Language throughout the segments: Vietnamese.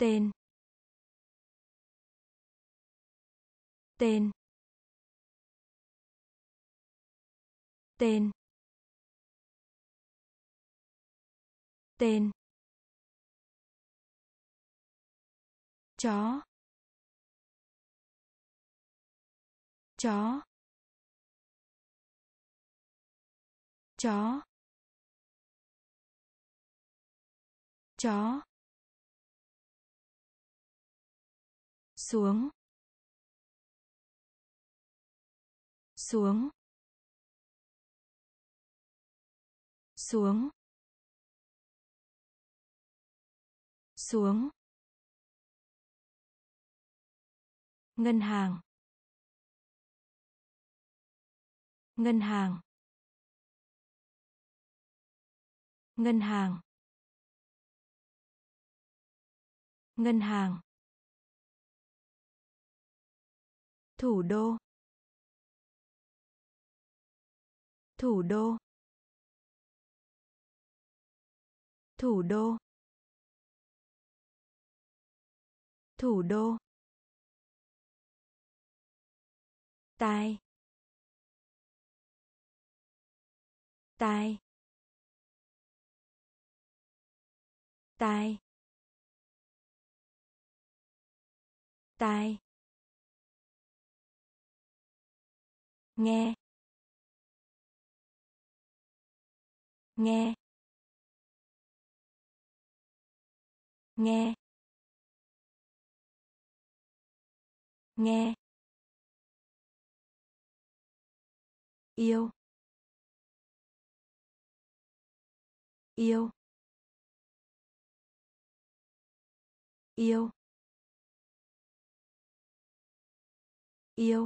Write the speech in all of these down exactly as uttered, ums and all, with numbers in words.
Tên. Tên. Tên. Tên. Chó. Chó. Chó. Chó. Xuống. Xuống. Xuống. Xuống. Ngân hàng. Ngân hàng. Ngân hàng. Ngân hàng. Thủ đô. Thủ đô. Thủ đô. Thủ đô. Tai. Tai. Tai. Tai. Nghe. Nghe. Nghe. Nghe. Yêu. Yêu. Yêu. Yêu.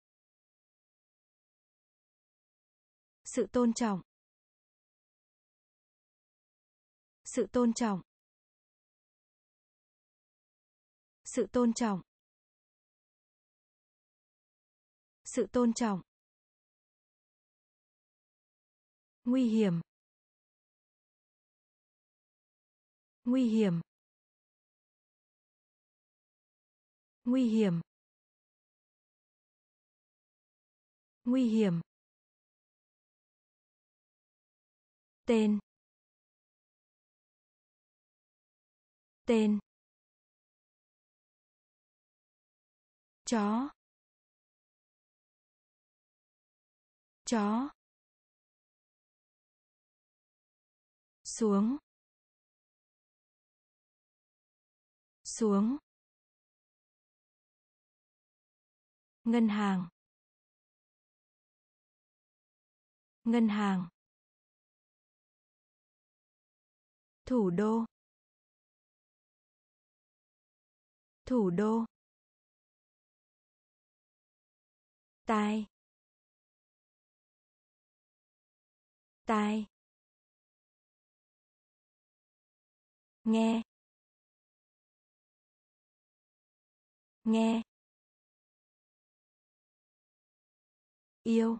Sự tôn trọng. Sự tôn trọng. Sự tôn trọng. Sự tôn trọng. Nguy hiểm. Nguy hiểm. Nguy hiểm. Nguy hiểm. Tên. Tên. Chó. Chó. Xuống. Xuống. Ngân hàng. Ngân hàng. Thủ đô. Thủ đô. Tai. Tai. Nghe. Nghe. Yêu.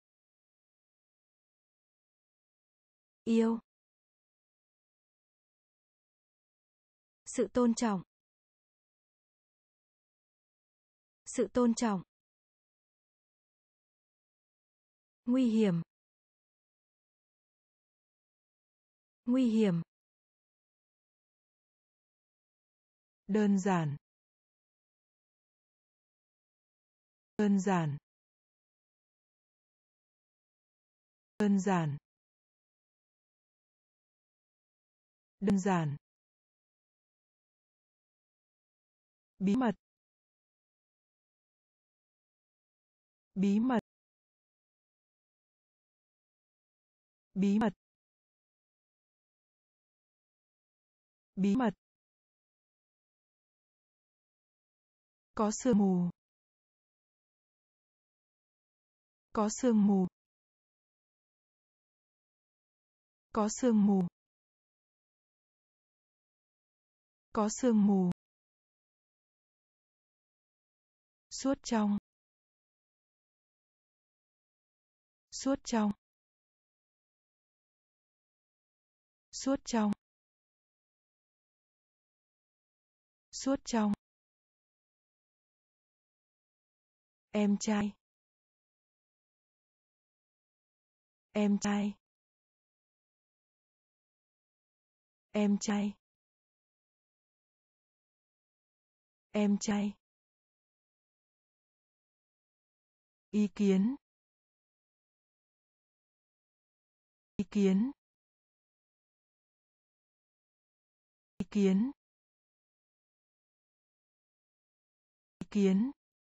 Yêu. Sự tôn trọng. Sự tôn trọng. Nguy hiểm. Nguy hiểm. Đơn giản. Đơn giản. Đơn giản. Đơn giản. Bí mật. Bí mật. Bí mật. Bí mật. Có sương mù. Có sương mù. Có sương mù. Có sương mù. Suốt trong. Suốt trong. Suốt trong. Suốt trong. Em trai. Em trai. Em trai. Em trai. Ý kiến. Ý kiến. Ý kiến. Ý kiến.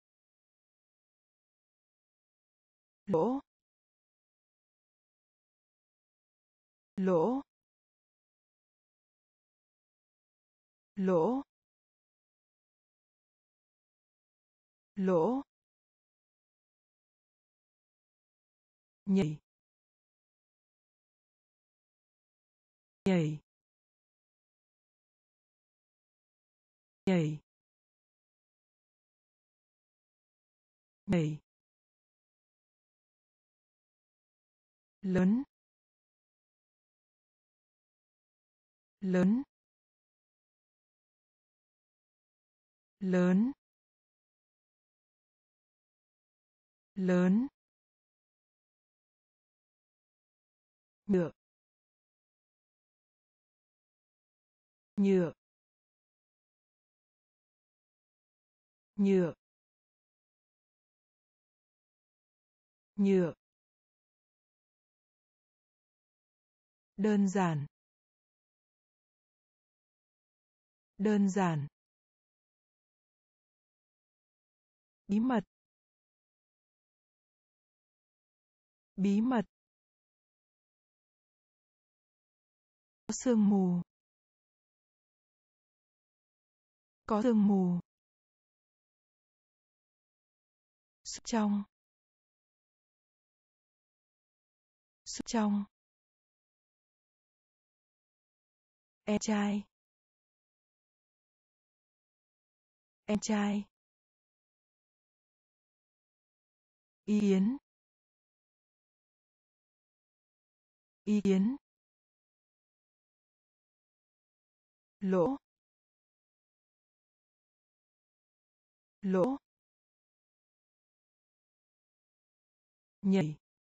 Lỗ. Lỗ. Lỗ. Lỗ. Nhảy. Nhảy. Nhảy. Nhảy. Lớn. Lớn. Lớn. Lớn. Nhựa. Nhựa. Nhựa. Nhựa. Đơn giản. Đơn giản. Bí mật. Bí mật. Có sương mù. Có sương mù. Suốt trong. Suốt trong. Em trai. Em trai. Ý kiến. Ý kiến. Lỗ. Lỗ. Nhảy.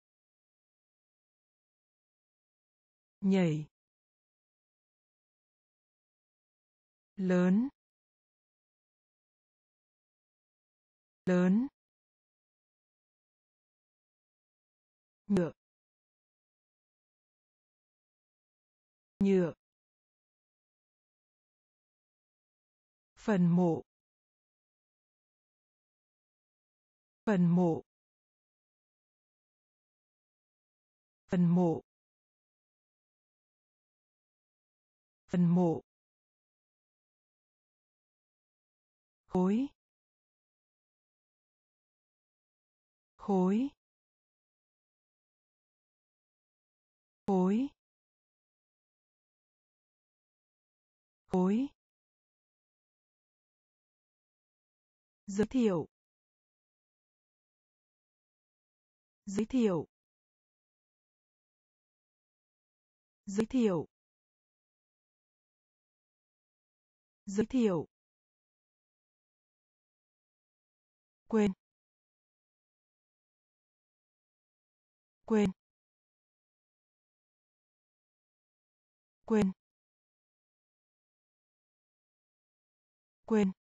Nhảy. Lớn. Lớn. Nhựa. Nhựa. Phần mộ. Phần mộ. Phần mộ. Phần mộ. Khối. Khối. Khối. Khối. Giới thiệu. Giới thiệu. Giới thiệu. Giới thiệu. Quên. Quên. Quên. Quên.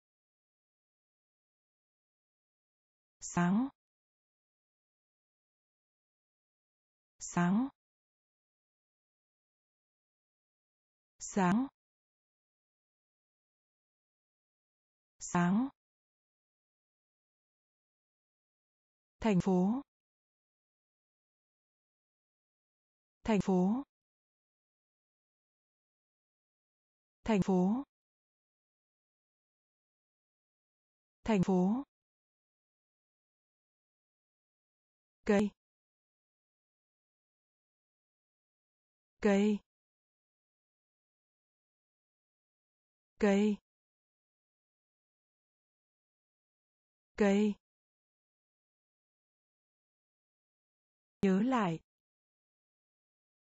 Sáng. Sáng. Sáng. Sáng. Thành phố. Thành phố. Thành phố. Thành phố. Cây. Cây. Cây. Cây. Nhớ lại.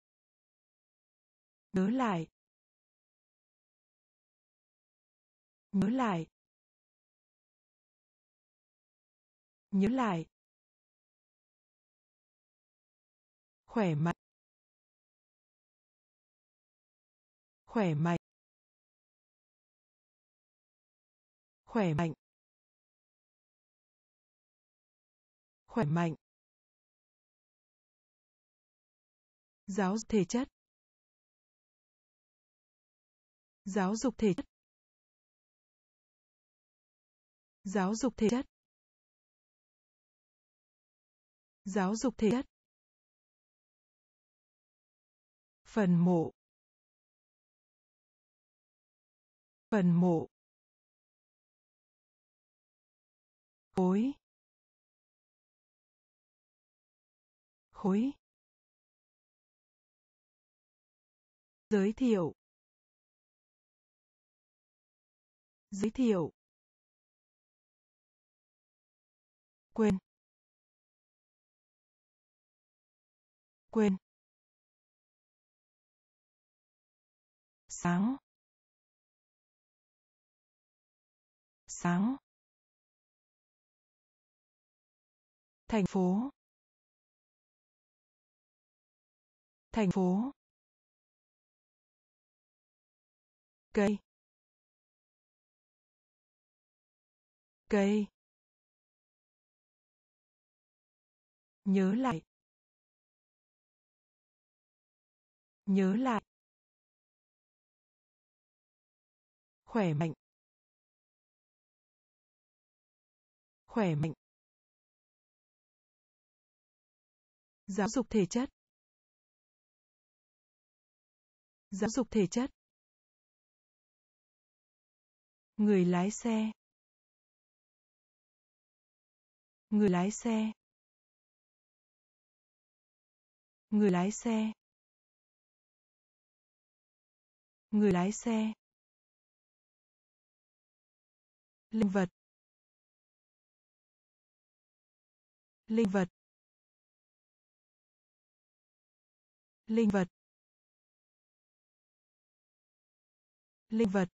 Nhớ lại. Nhớ lại. Nhớ lại. Khỏe mạnh. Khỏe mạnh. Khỏe mạnh. Khỏe mạnh. Giáo dục thể chất. Giáo dục thể chất. Giáo dục thể chất. Giáo dục thể chất. Phần mộ. Phần mộ. Khối. Khối. Giới thiệu. Giới thiệu. Quên. Quên. Sáng. Sáng. Thành phố. Thành phố. Cây. Cây. Nhớ lại. Nhớ lại. Khỏe mạnh. Khỏe mạnh. Giáo dục thể chất. Giáo dục thể chất. Người lái xe. Người lái xe. Người lái xe. Người lái xe. Linh vật. Linh vật. Linh vật. Linh vật.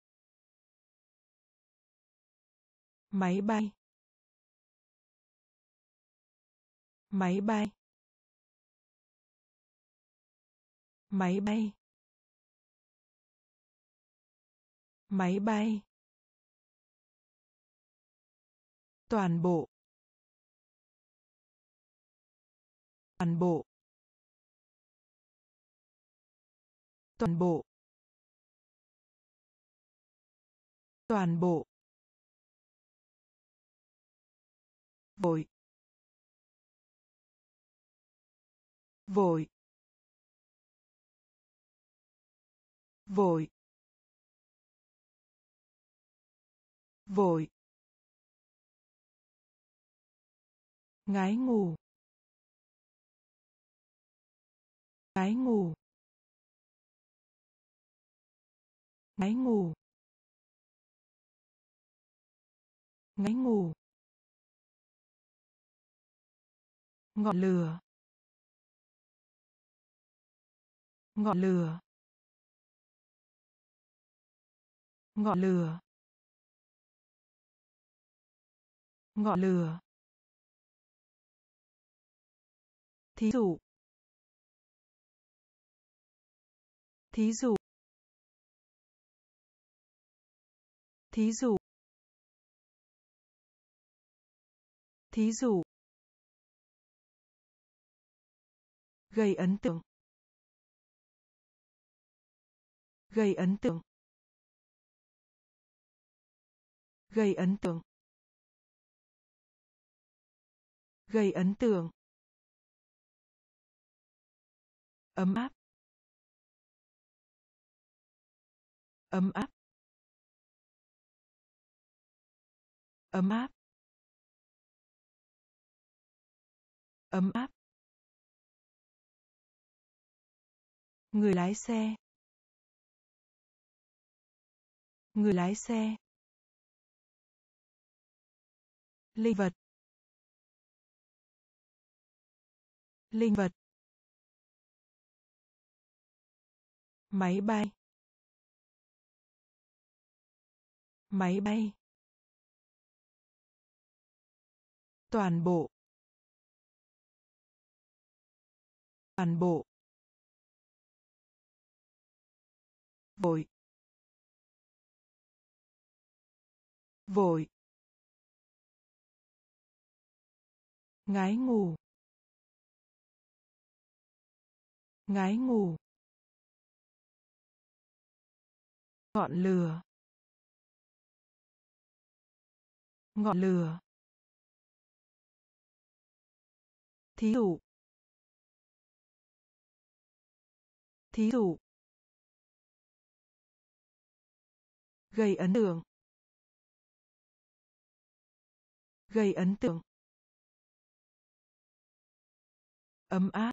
Máy bay. Máy bay. Máy bay. Máy bay. Toàn bộ. Toàn bộ. Toàn bộ. Toàn bộ. Vội. Vội. Vội. Vội. Ngái ngủ. Ngái ngủ. Ngái ngủ. Ngái ngủ. Ngọn lửa. Ngọn lửa. Ngọn lửa. Ngọn lửa. Thí dụ. Thí dụ. Thí dụ. Thí dụ. Gây ấn tượng. Gây ấn tượng. Gây ấn tượng. Gây ấn tượng. Ấm áp. Ấm áp. Ấm áp. Ấm áp. Người lái xe. Người lái xe. Linh vật. Linh vật. Máy bay. Máy bay. Toàn bộ. Toàn bộ. Vội. Vội. Ngái ngủ. Ngái ngủ. Ngọn lửa. Ngọn lửa. Thí dụ. Thí dụ. Gây ấn tượng. Gây ấn tượng. Ấm áp.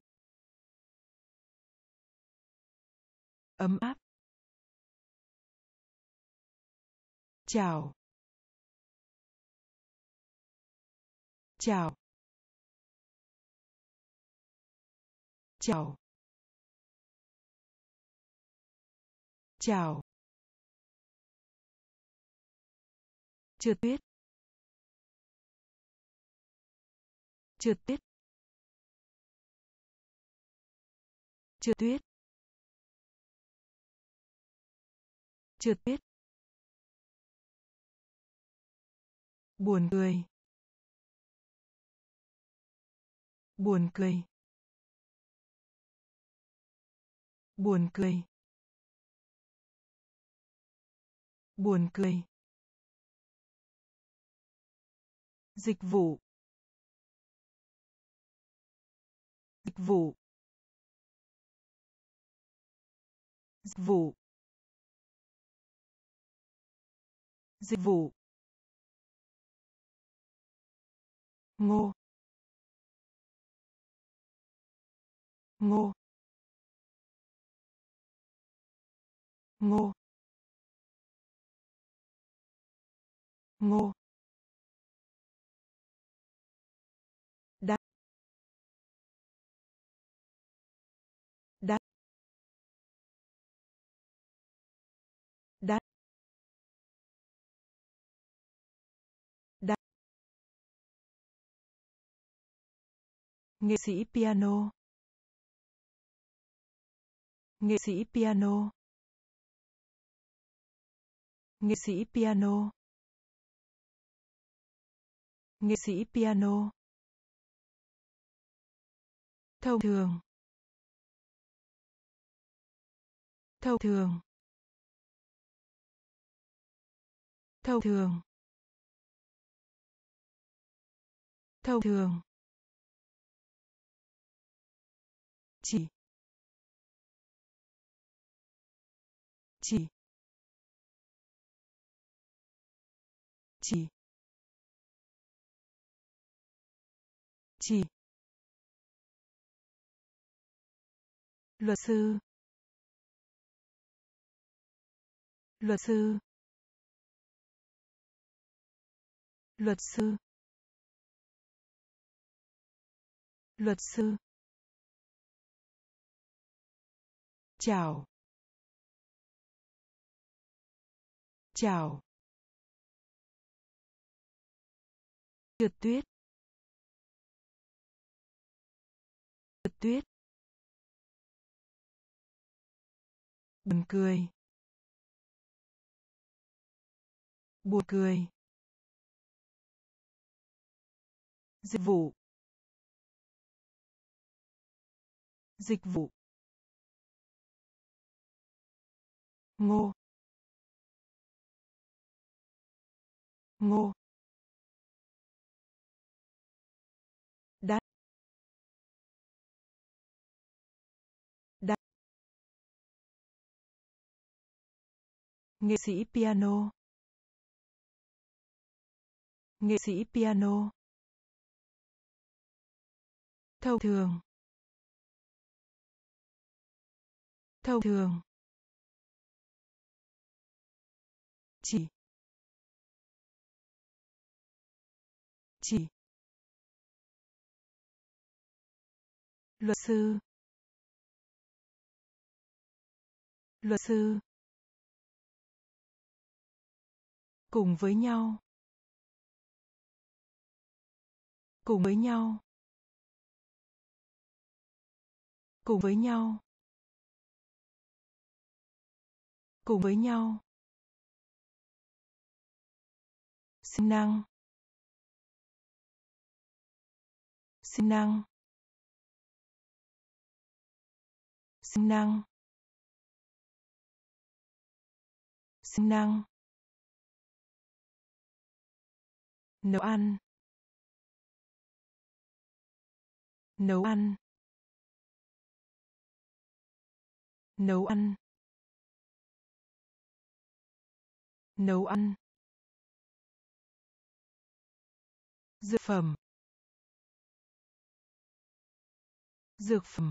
Ấm áp. Chào. Chào. Chào. Chào. Trượt tuyết. Trượt tuyết. Trượt tuyết. Trượt tuyết. Buồn cười. Buồn cười. Buồn cười. Buồn cười. Dịch vụ. Dịch vụ. Dịch vụ. Dịch vụ. Ngô. Ngô. Ngô. Ngô. Đắt. Đắt. Đắt. Đắt. Nghệ sĩ piano. Nghệ sĩ piano. Nghệ sĩ piano. Nghệ sĩ piano. Thông thường. Thông thường. Thông thường. Thông thường. Chỉ. Chỉ. Chỉ. Chỉ. Luật sư. Luật sư. Luật sư. Luật sư. Chào. Chào. Trượt tuyết. Trượt tuyết. Buồn cười. Buồn cười. Dịch vụ. Dịch vụ. Ngô. Ngô. Đắt. Đắt. Nghệ sĩ piano. Nghệ sĩ piano. Thông thường. Thông thường. Chỉ. Chỉ. Luật sư. Luật sư. Cùng với nhau. Cùng với nhau. Cùng với nhau. Cùng với nhau. Sinh năng. Sinh năng. Sinh năng. Sinh năng. Nấu ăn. Nấu ăn. Nấu ăn. Nấu ăn. Dược phẩm. Dược phẩm.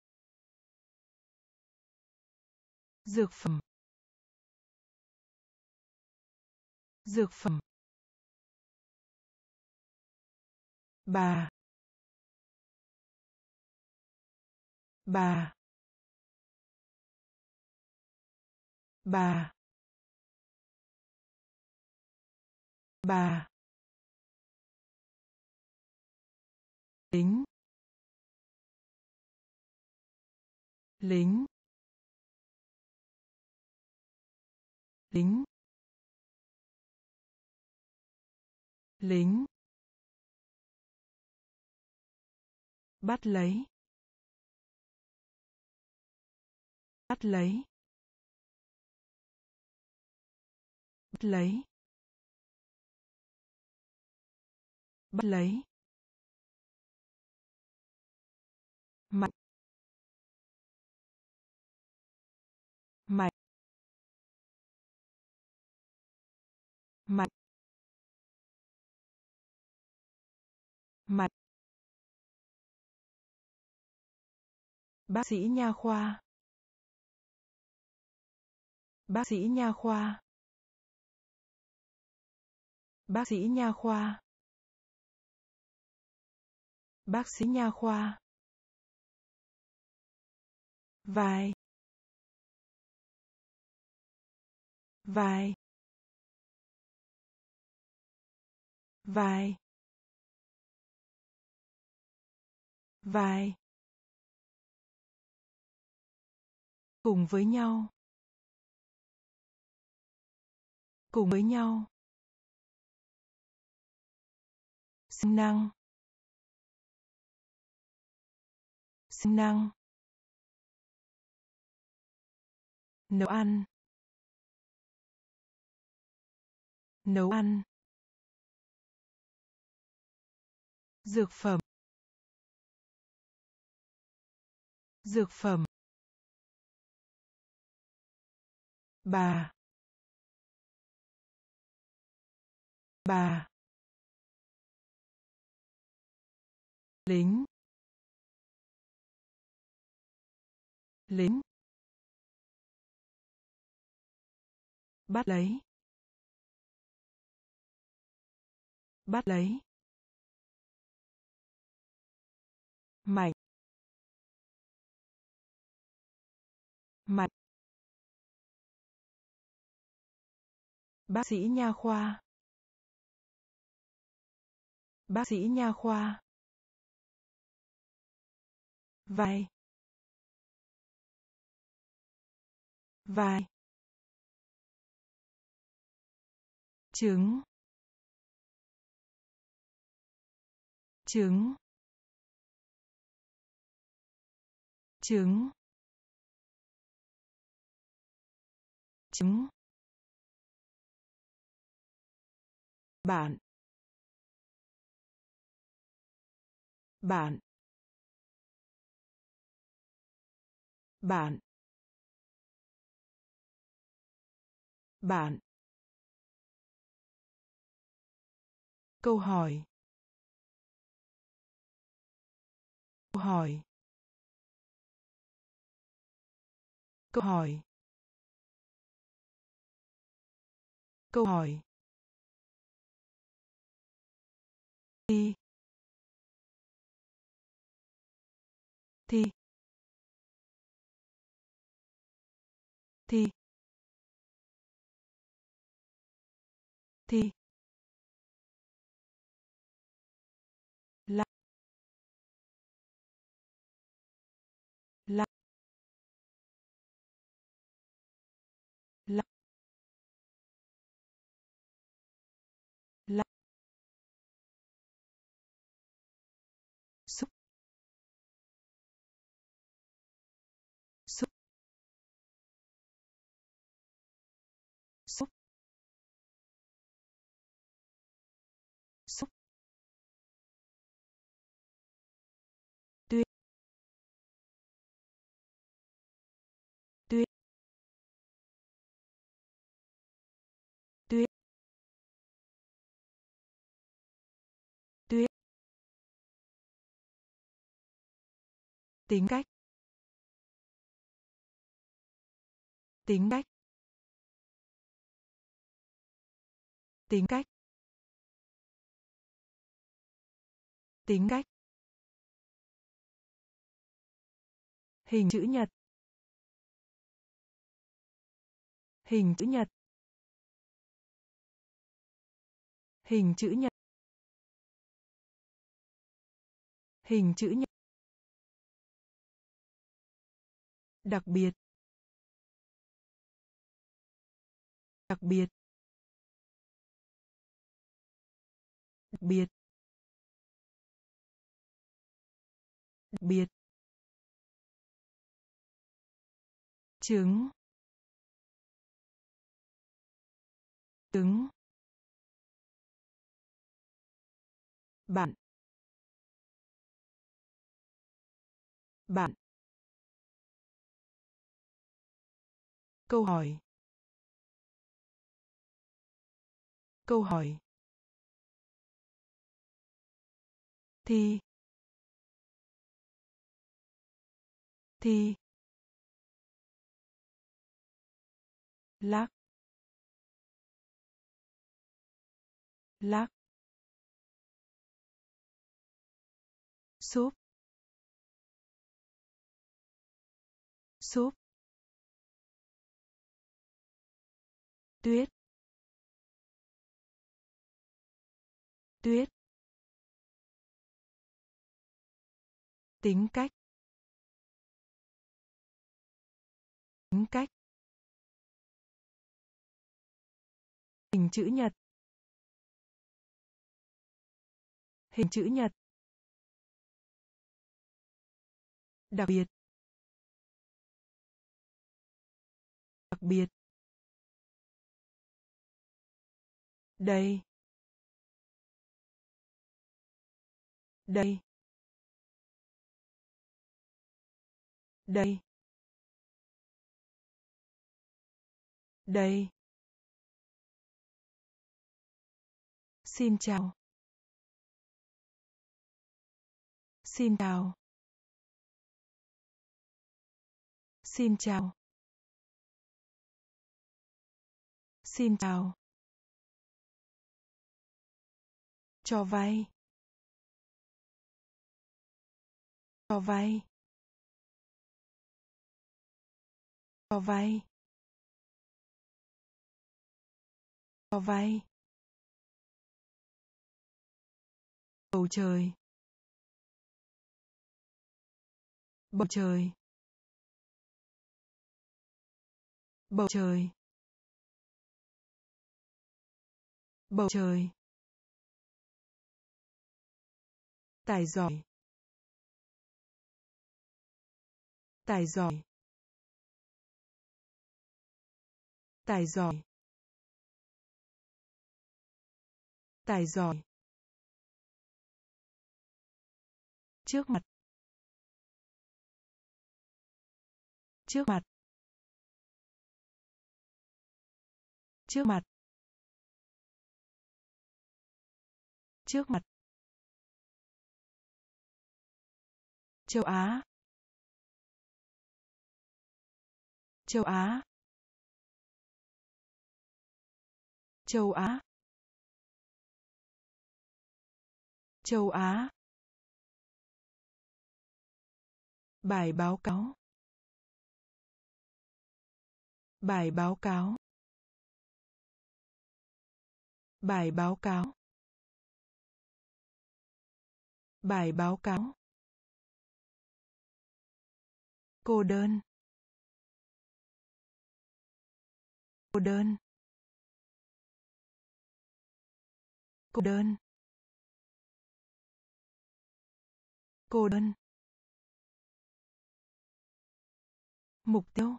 Dược phẩm. Dược phẩm. Bà. Bà. Bà. Bà. Lính. Lính. Lính. Lính. Bắt lấy. Bắt lấy. Bắt lấy. Bắt lấy. Mạnh. Mạnh. Mạnh. Mạnh. Bác sĩ nha khoa. Bác sĩ nha khoa. Bác sĩ nha khoa. Bác sĩ nha khoa. Vai. Vai. Vai. Vai. Cùng với nhau. Cùng với nhau. Sinh năng. Sinh năng. Nấu ăn. Nấu ăn. Dược phẩm. Dược phẩm. Bà. Bà. Lính. Lính. Bắt lấy. Bắt lấy. Mạnh. Mạnh. Bác sĩ nha khoa. Bác sĩ nha khoa. Vai. Vai. Trứng. Trứng. Trứng. Trứng. Bạn. Bạn. Bạn. Bạn. Câu hỏi. Câu hỏi. Câu hỏi. Câu hỏi. Thi. Thi. Thi. Tính cách. Tính cách. Tính cách. Tính cách. Hình chữ nhật. Hình chữ nhật. Hình chữ nhật. Hình chữ nhật. Đặc biệt. Đặc biệt. Đặc biệt. Đặc biệt. Trứng. Trứng. Bạn. Bạn. Câu hỏi. Câu hỏi. Thì. Thì. Lắc. Lắc. Súp. Súp. Tuyết. Tuyết. Tính cách. Tính cách. Hình chữ nhật. Hình chữ nhật. Đặc biệt. Đặc biệt. Đây. Đây. Đây. Đây. Xin chào. Xin chào. Xin chào. Xin chào. Cho vay. Cho vay. Cho vay. Cho vay. Bầu trời. Bầu trời. Bầu trời. Bầu trời. Tài giỏi. Tài giỏi. Tài giỏi. Tài giỏi. Trước mặt. Trước mặt. Trước mặt. Trước mặt. Châu Á. Châu Á. Châu Á. Châu Á. Bài báo cáo. Bài báo cáo. Bài báo cáo. Bài báo cáo. Cô đơn. Cô đơn. Cô đơn. Cô đơn. Mục tiêu.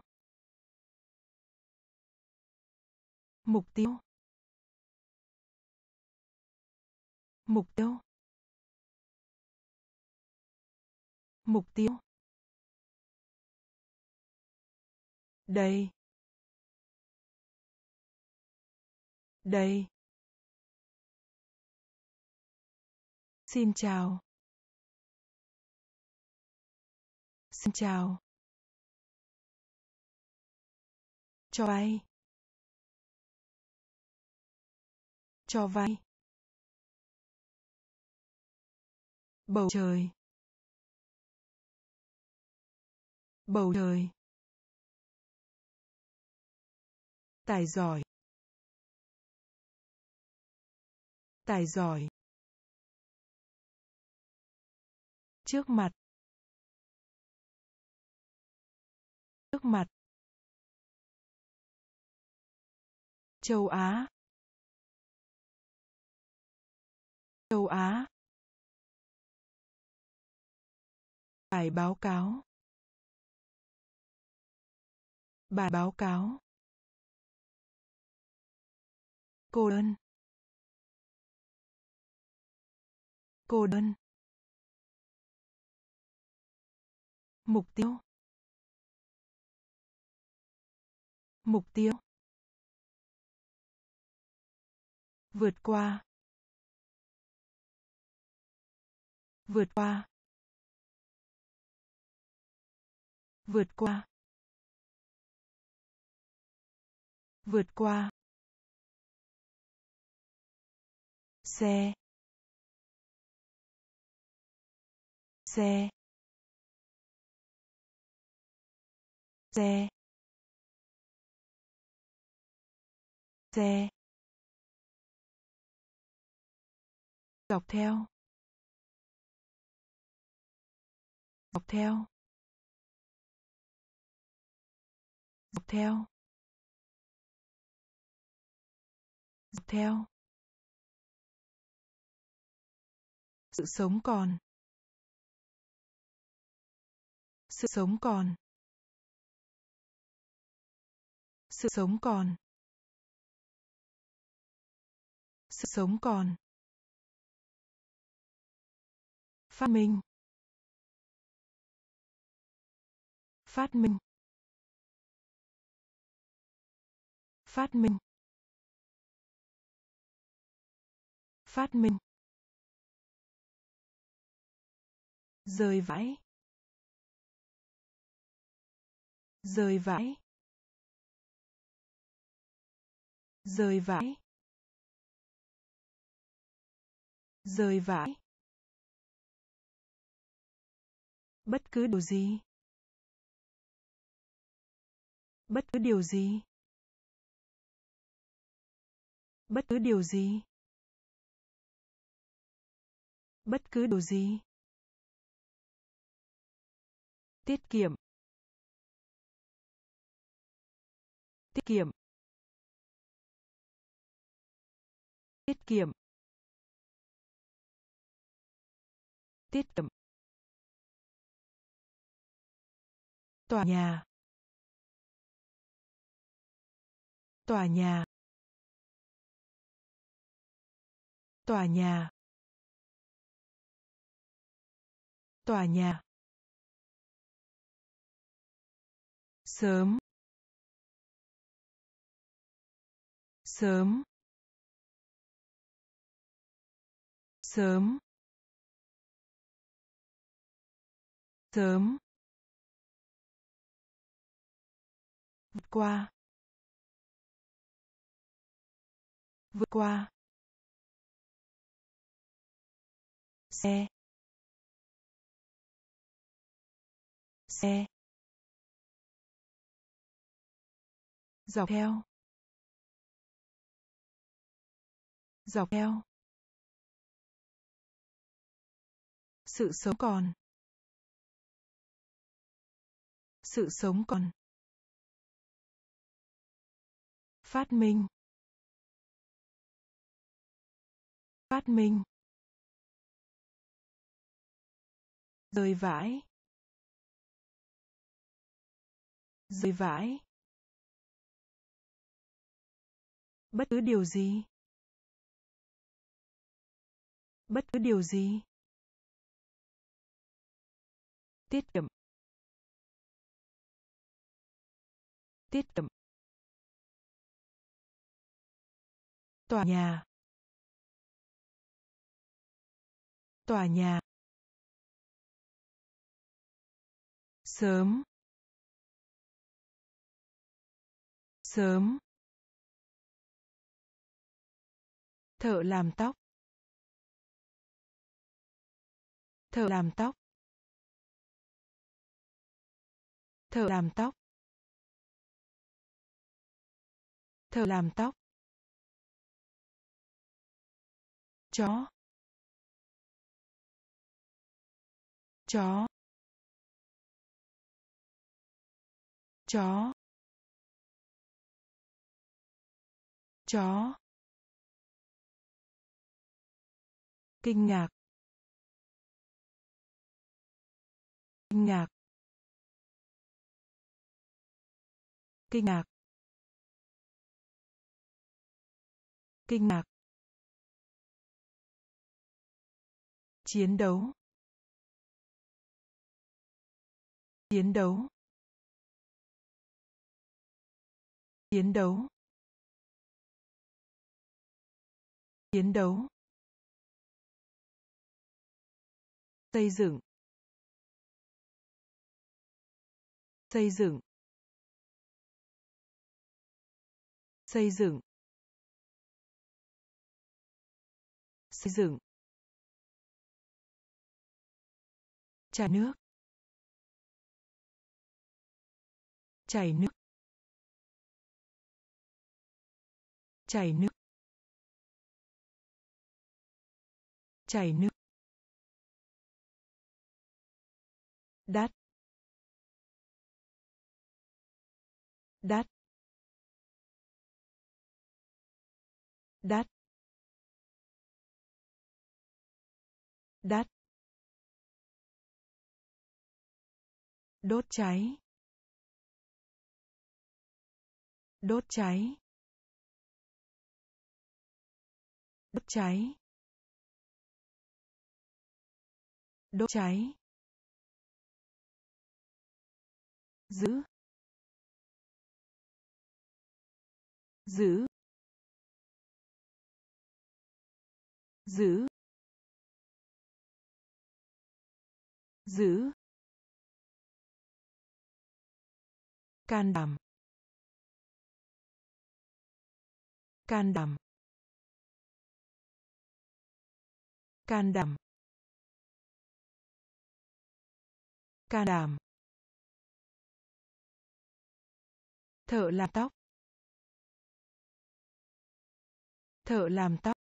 Mục tiêu. Mục tiêu. Mục tiêu. Đây. Đây. Xin chào. Xin chào. Cho vay. Cho vay. Bầu trời. Bầu trời. Tài giỏi. Tài giỏi. Trước mặt. Trước mặt. Châu Á. Châu Á. Bài báo cáo. Bài báo cáo. Cô đơn. Cô đơn. Mục tiêu. Mục tiêu. Vượt qua. Vượt qua. Vượt qua. Vượt qua. Xe. Xe. Xe. Xe. Dọc theo. Dọc theo. Dọc theo. Dọc theo. Sự sống còn. Sự sống còn. Sự sống còn. Sự sống còn. Phát minh. Phát minh. Phát minh. Phát minh. Rơi vãi. Rơi vãi. Rơi vãi. Rơi vãi. Bất cứ điều gì. Bất cứ điều gì. Bất cứ điều gì. Bất cứ điều gì. Tiết kiệm. Tiết kiệm. Tiết kiệm. Tiết kiệm. Tòa nhà. Tòa nhà. Tòa nhà. Tòa nhà. Sớm. Sớm. Sớm. Sớm. Vượt qua. Vượt qua. Xe. Xe. Dọc theo. Dọc theo. Sự sống còn. Sự sống còn. Phát minh. Phát minh. Rơi vãi. Rơi vãi. Bất cứ điều gì. Bất cứ điều gì. Tiết kiệm. Tiết kiệm. Tòa nhà. Tòa nhà. sớm sớm thợ làm tóc thợ làm tóc thợ làm tóc thợ làm tóc chó chó chó chó kinh ngạc kinh ngạc kinh ngạc kinh ngạc chiến đấu chiến đấu chiến đấu chiến đấu xây dựng xây dựng xây dựng xây dựng chảy nước chảy nước chảy nước chảy nước đắt đắt đắt đắt đốt cháy đốt cháy đốt cháy đốt cháy giữ giữ giữ giữ can đảm can đảm can đảm can đảm thợ làm tóc thợ làm tóc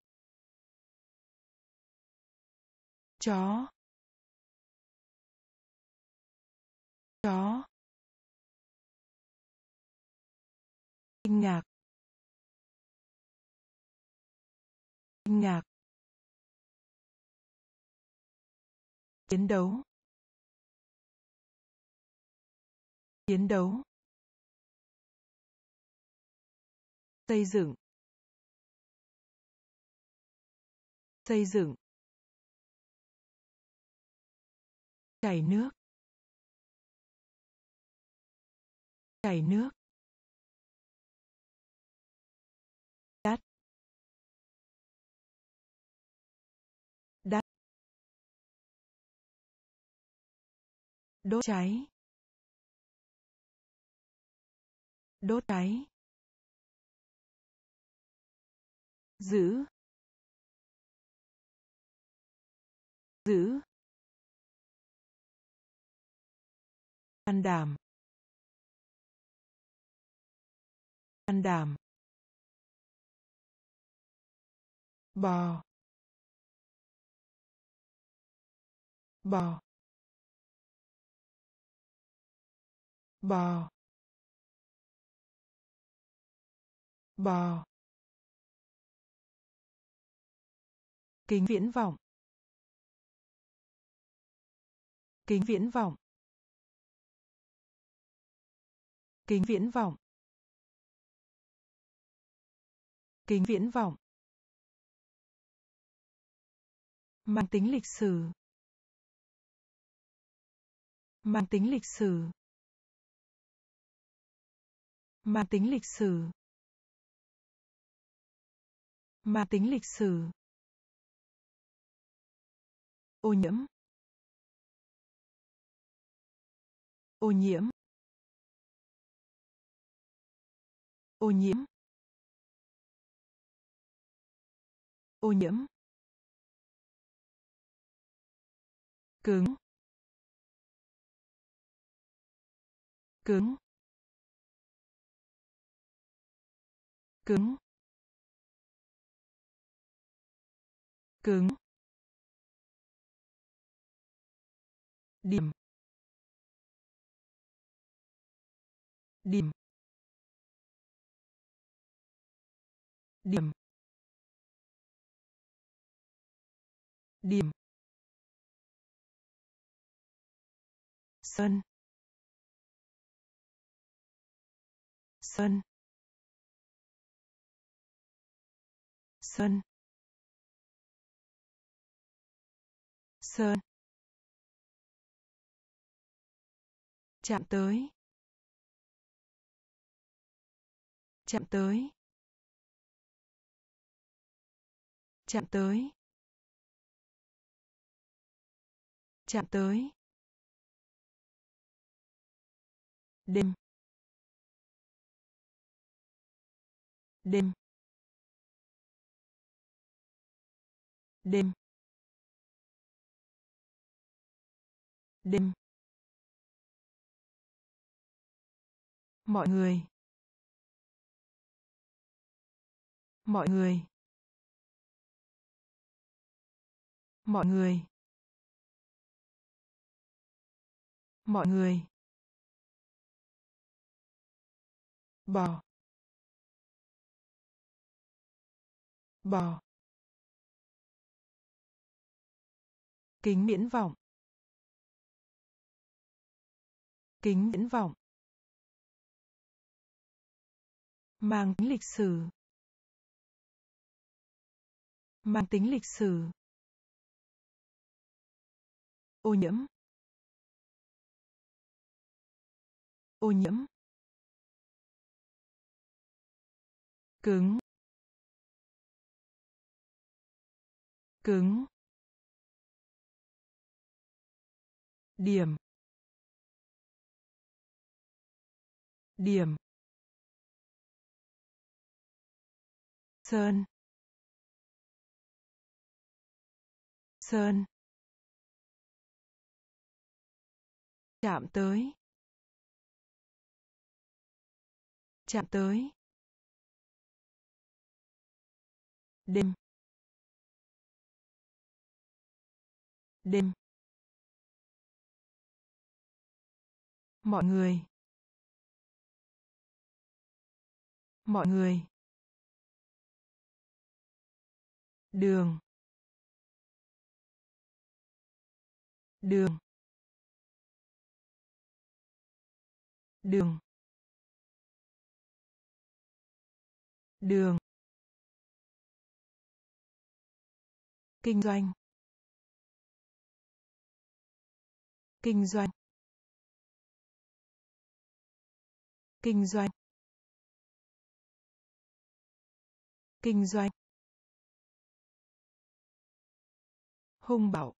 chó chó kinh ngạc kinh ngạc chiến đấu chiến đấu xây dựng xây dựng chảy nước chảy nước đắt đắt đốt cháy đốt cháy giữ giữ can đảm can đảm bò bò bò bò kính viễn vọng kính viễn vọng kính viễn vọng kính viễn vọng mang tính lịch sử mang tính lịch sử mang tính lịch sử mang tính lịch sử ô nhiễm Ô nhiễm. Ô nhiễm. Ô nhiễm. Cứng. Cứng. Cứng. Cứng. Điểm. Điểm. Điểm. Điểm. Sân. Sân. Sân. Sơn. Chạm tới. Chạm tới. Chạm tới. Chạm tới. Đêm. Đêm. Đêm. Đêm. Mọi người. Mọi người. Mọi người. Mọi người. Bò. Bò. Kính viễn vọng. Kính viễn vọng. Mang tính lịch sử. Mang tính lịch sử. Ô nhiễm. Ô nhiễm. Cứng. Cứng. Điểm. Điểm. Sơn. Sơn. Chạm tới. Chạm tới. Đêm. Đêm. Mọi người. Mọi người. Đường. Đường. Đường. Đường. Kinh doanh. Kinh doanh. Kinh doanh. Kinh doanh. Hung bạo.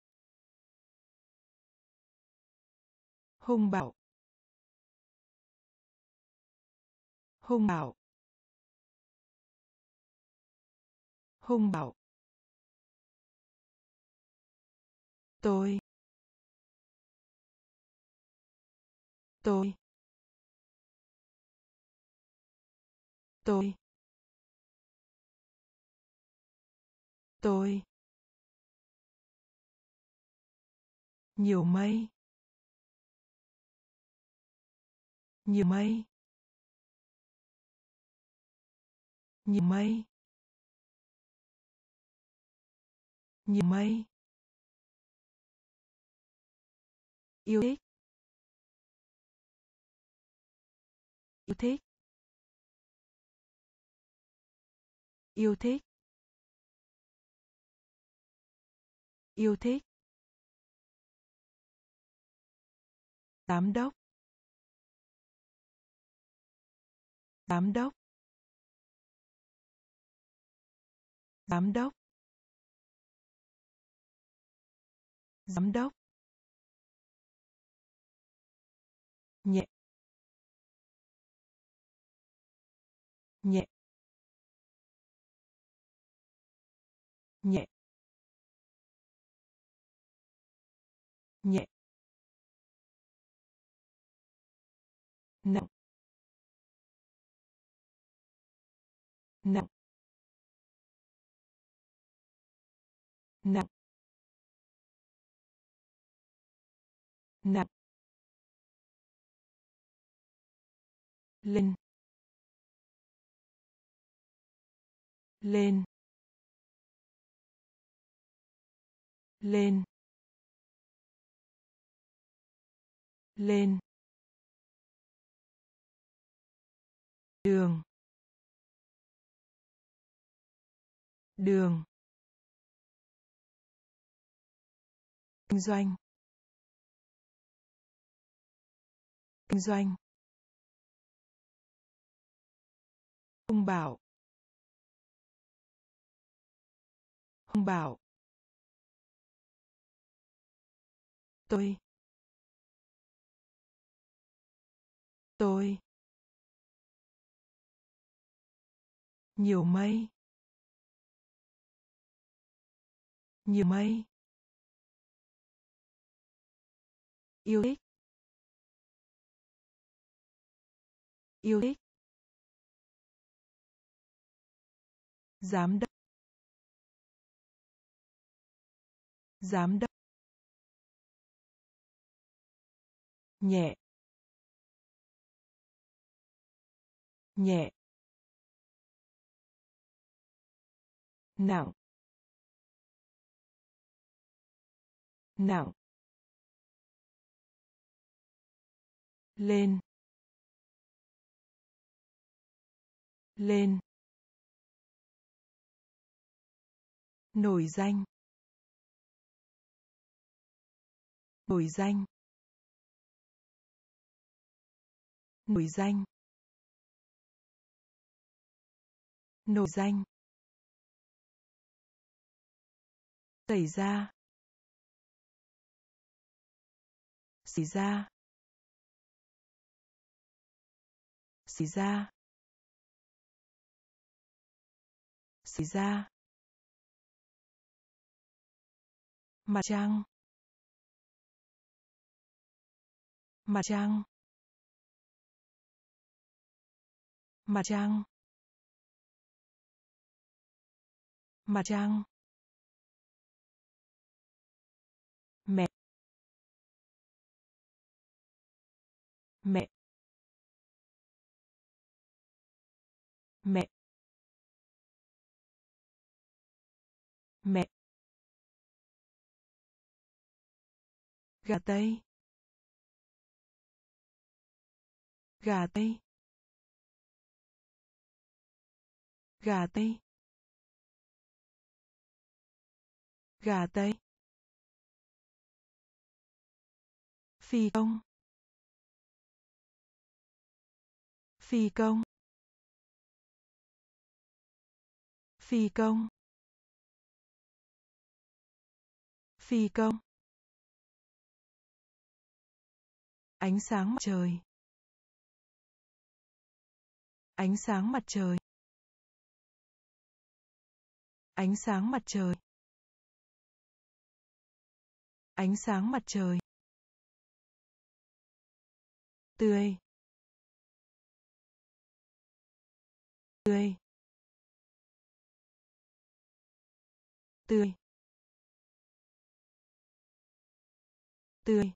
Hung bạo. Hung bạo. Hung bạo. Tôi. Tôi. Tôi. Tôi. Nhiều mây. Nhiều mây. Nhiều mây. Nhiều mây. Yêu thích. Yêu thích. Yêu thích. Yêu thích. Giám đốc. Giám đốc. Giám đốc. Giám đốc. nhẹ, nhẹ, nhẹ, nhẹ, nặng, nặng, nặng, nặng, lên, lên, lên, lên, đường, đường, kinh doanh, kinh doanh, ông bảo, ông bảo, tôi, tôi, nhiều mây, nhiều mây, yêu thích, yêu thích, giám đốc, giám đốc, nhẹ, nhẹ, nặng, nặng, lên, lên, nổi danh, nổi danh, nổi danh, nổi danh, xảy ra, xảy ra, xảy ra, xảy ra, mặt trăng, mặt trăng, mặt trăng, mặt trăng, mẹ, mẹ, mẹ, mẹ, gà tây, gà tây, gà tây, gà tây, phi công, phi công, phi công, phi công, ánh sáng mặt trời, ánh sáng mặt trời, ánh sáng mặt trời, ánh sáng mặt trời, tươi, tươi, tươi, tươi,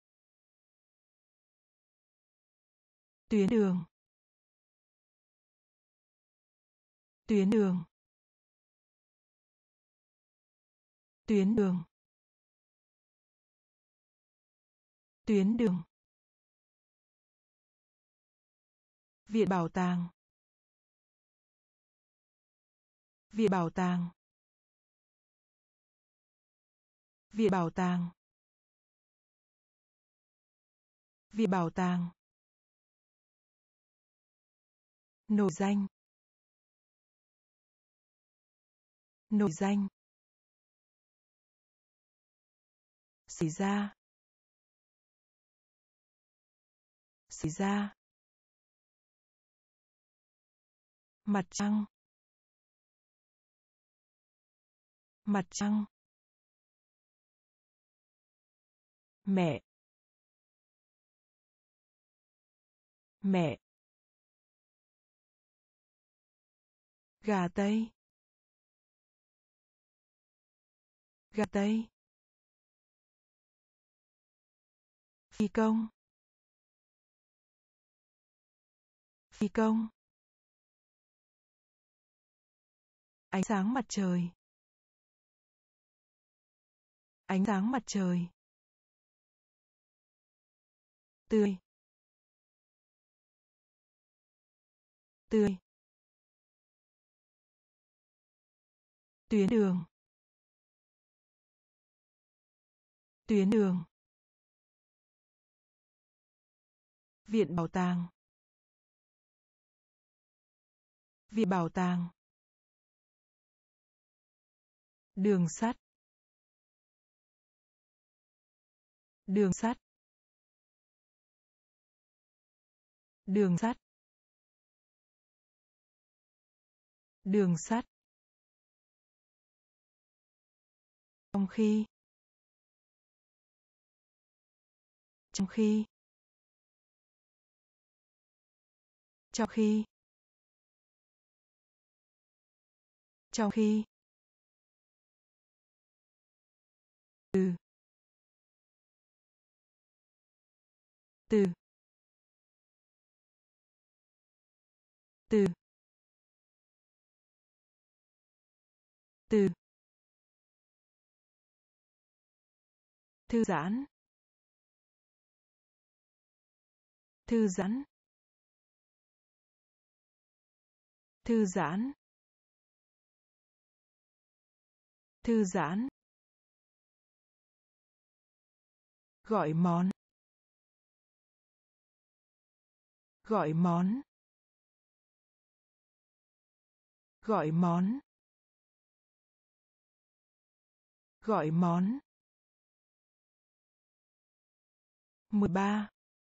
tuyến đường, tuyến đường, tuyến đường, tuyến đường, viện bảo tàng, viện bảo tàng, viện bảo tàng, viện bảo tàng, nổi danh, nổi danh, xảy ra, xảy ra, mặt trăng, mặt trăng, mẹ, mẹ, gà tây, gà tây, phi công, phi công, ánh sáng mặt trời, ánh sáng mặt trời, tươi, tươi, tuyến đường, tuyến đường, viện bảo tàng, viện bảo tàng, đường sắt, đường sắt, đường sắt, đường sắt, trong khi, trong khi, trong khi, trong khi, từ, từ, từ, từ, thư giãn, thư giãn, thư giãn, thư giãn, gọi món, gọi món, gọi món, gọi món, mười ba,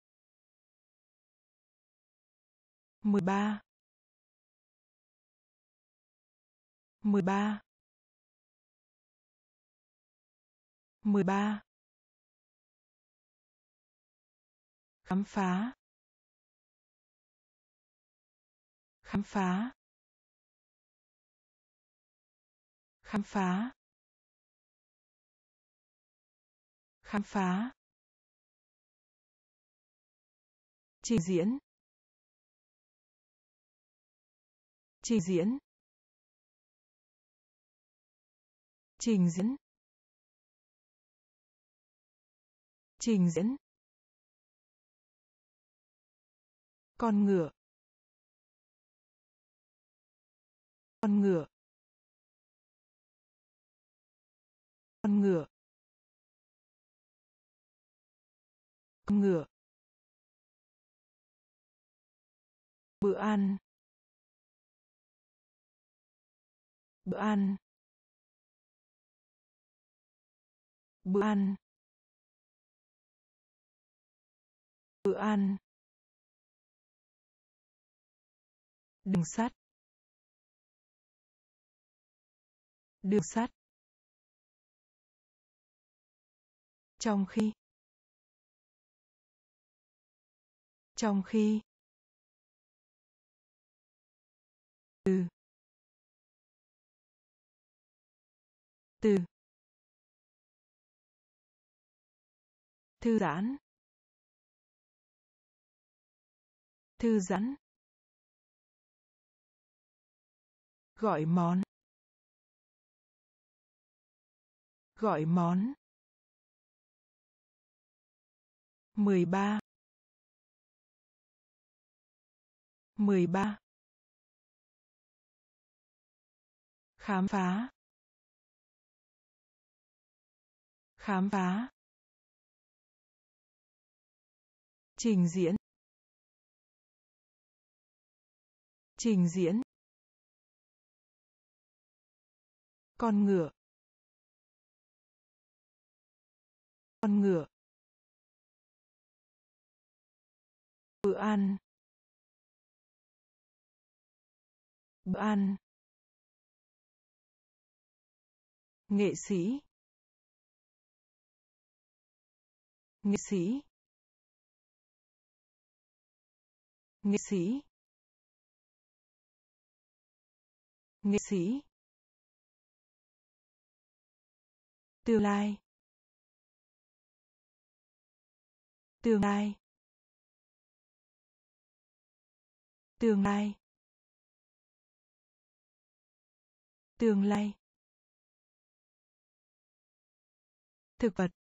mười ba, mười ba, mười ba, khám phá, khám phá, khám phá, khám phá, trình diễn, trình diễn, trình diễn, trình diễn, con ngựa, con ngựa, con ngựa, con ngựa, bữa ăn, bữa ăn, bữa ăn, bữa ăn, đường sắt, đường sắt, trong khi, trong khi, từ, từ, thư giãn, thư giãn, gọi món, gọi món, mười ba, mười ba, khám phá, khám phá, trình diễn, trình diễn, con ngựa, con ngựa, bữa ăn, bữa ăn, nghệ sĩ, nghệ sĩ, nghệ sĩ, nghệ sĩ, tương lai, tương lai, tương lai, tương lai, thực vật,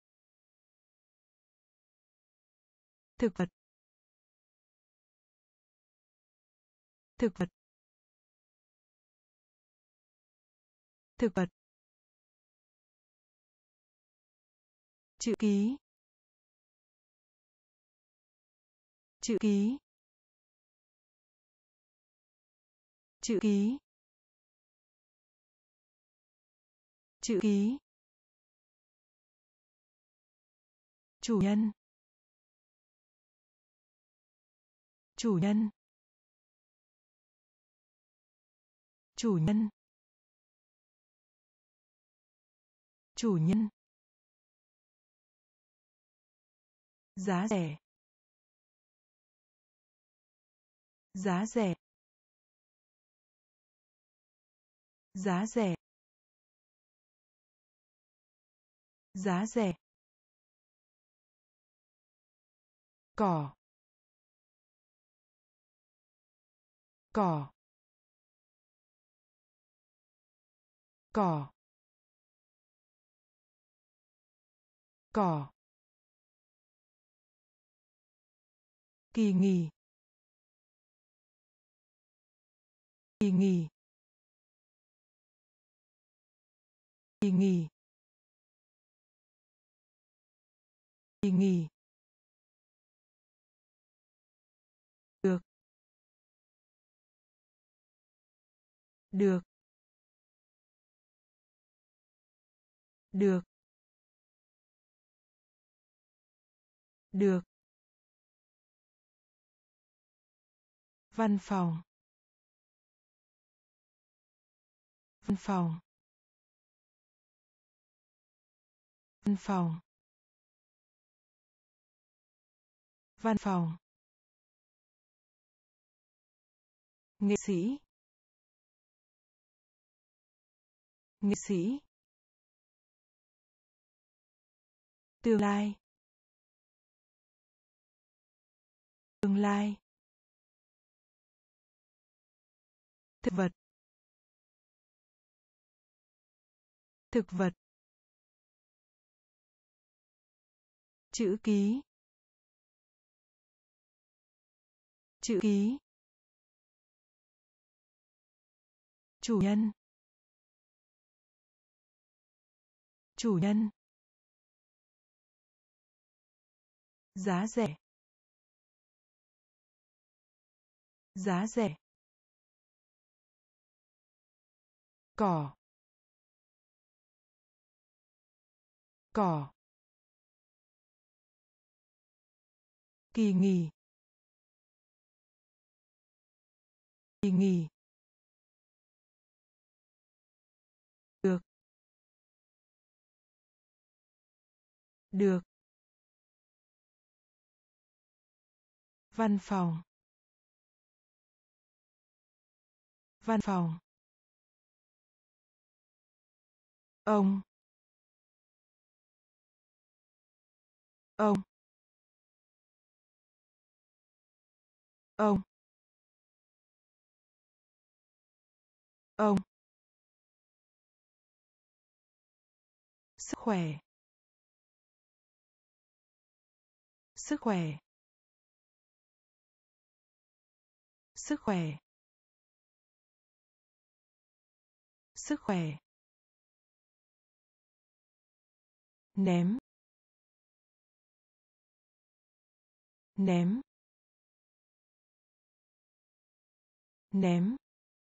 thực vật, thực vật, thực vật, chữ ký, chữ ký, chữ ký, chữ ký, chủ nhân, chủ nhân, chủ nhân, chủ nhân, giá rẻ, giá rẻ, giá rẻ, giá rẻ, cỏ, cỏ, cỏ, cỏ, kỳ nghỉ, kỳ nghỉ, kỳ nghỉ, kỳ nghỉ, được, được, được, được, văn phòng, văn phòng, văn phòng, văn phòng, nghệ sĩ, nghệ sĩ, tương lai, tương lai, thực vật, thực vật, chữ ký, chữ ký, chủ nhân, chủ nhân, giá rẻ, giá rẻ, cỏ, cỏ, kỳ nghỉ, kỳ nghỉ, được, được, văn phòng, văn phòng, ông, ông, ông, ông, sức khỏe, sức khỏe, sức khỏe, sức khỏe, ném, ném, ném,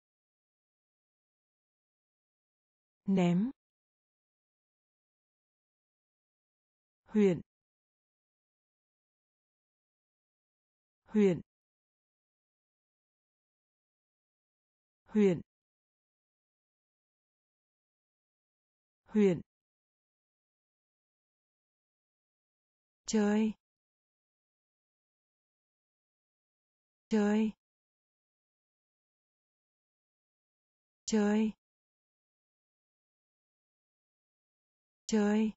ném, huyện, huyện huyện huyện chơi chơi chơi chơi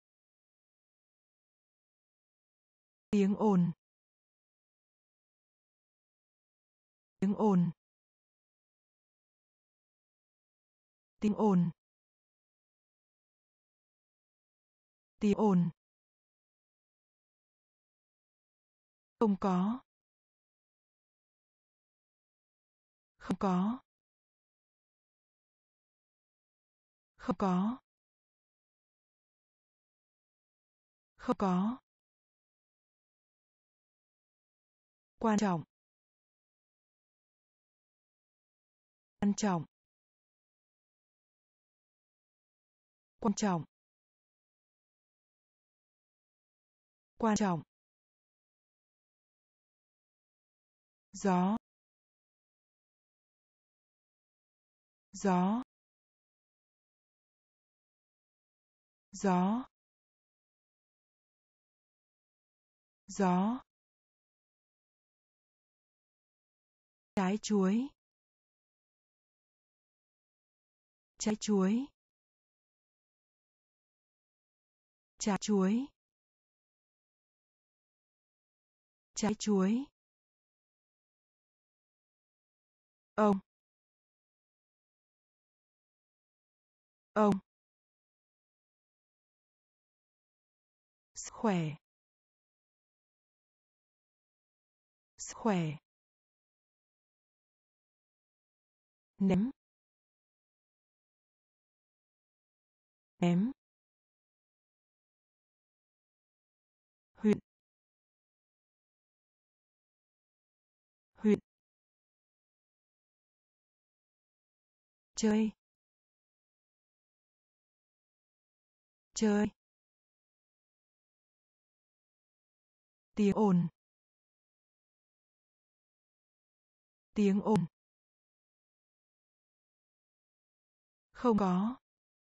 tiếng ồn tiếng ồn tiếng ồn tiếng ồn không có không có không có không có quan trọng quan trọng quan trọng quan trọng gió gió gió gió trái chuối trái chuối trái chuối trái chuối ông ông sức khỏe sức khỏe ném ném huyện huyện chơi chơi tiếng ồn tiếng ồn không có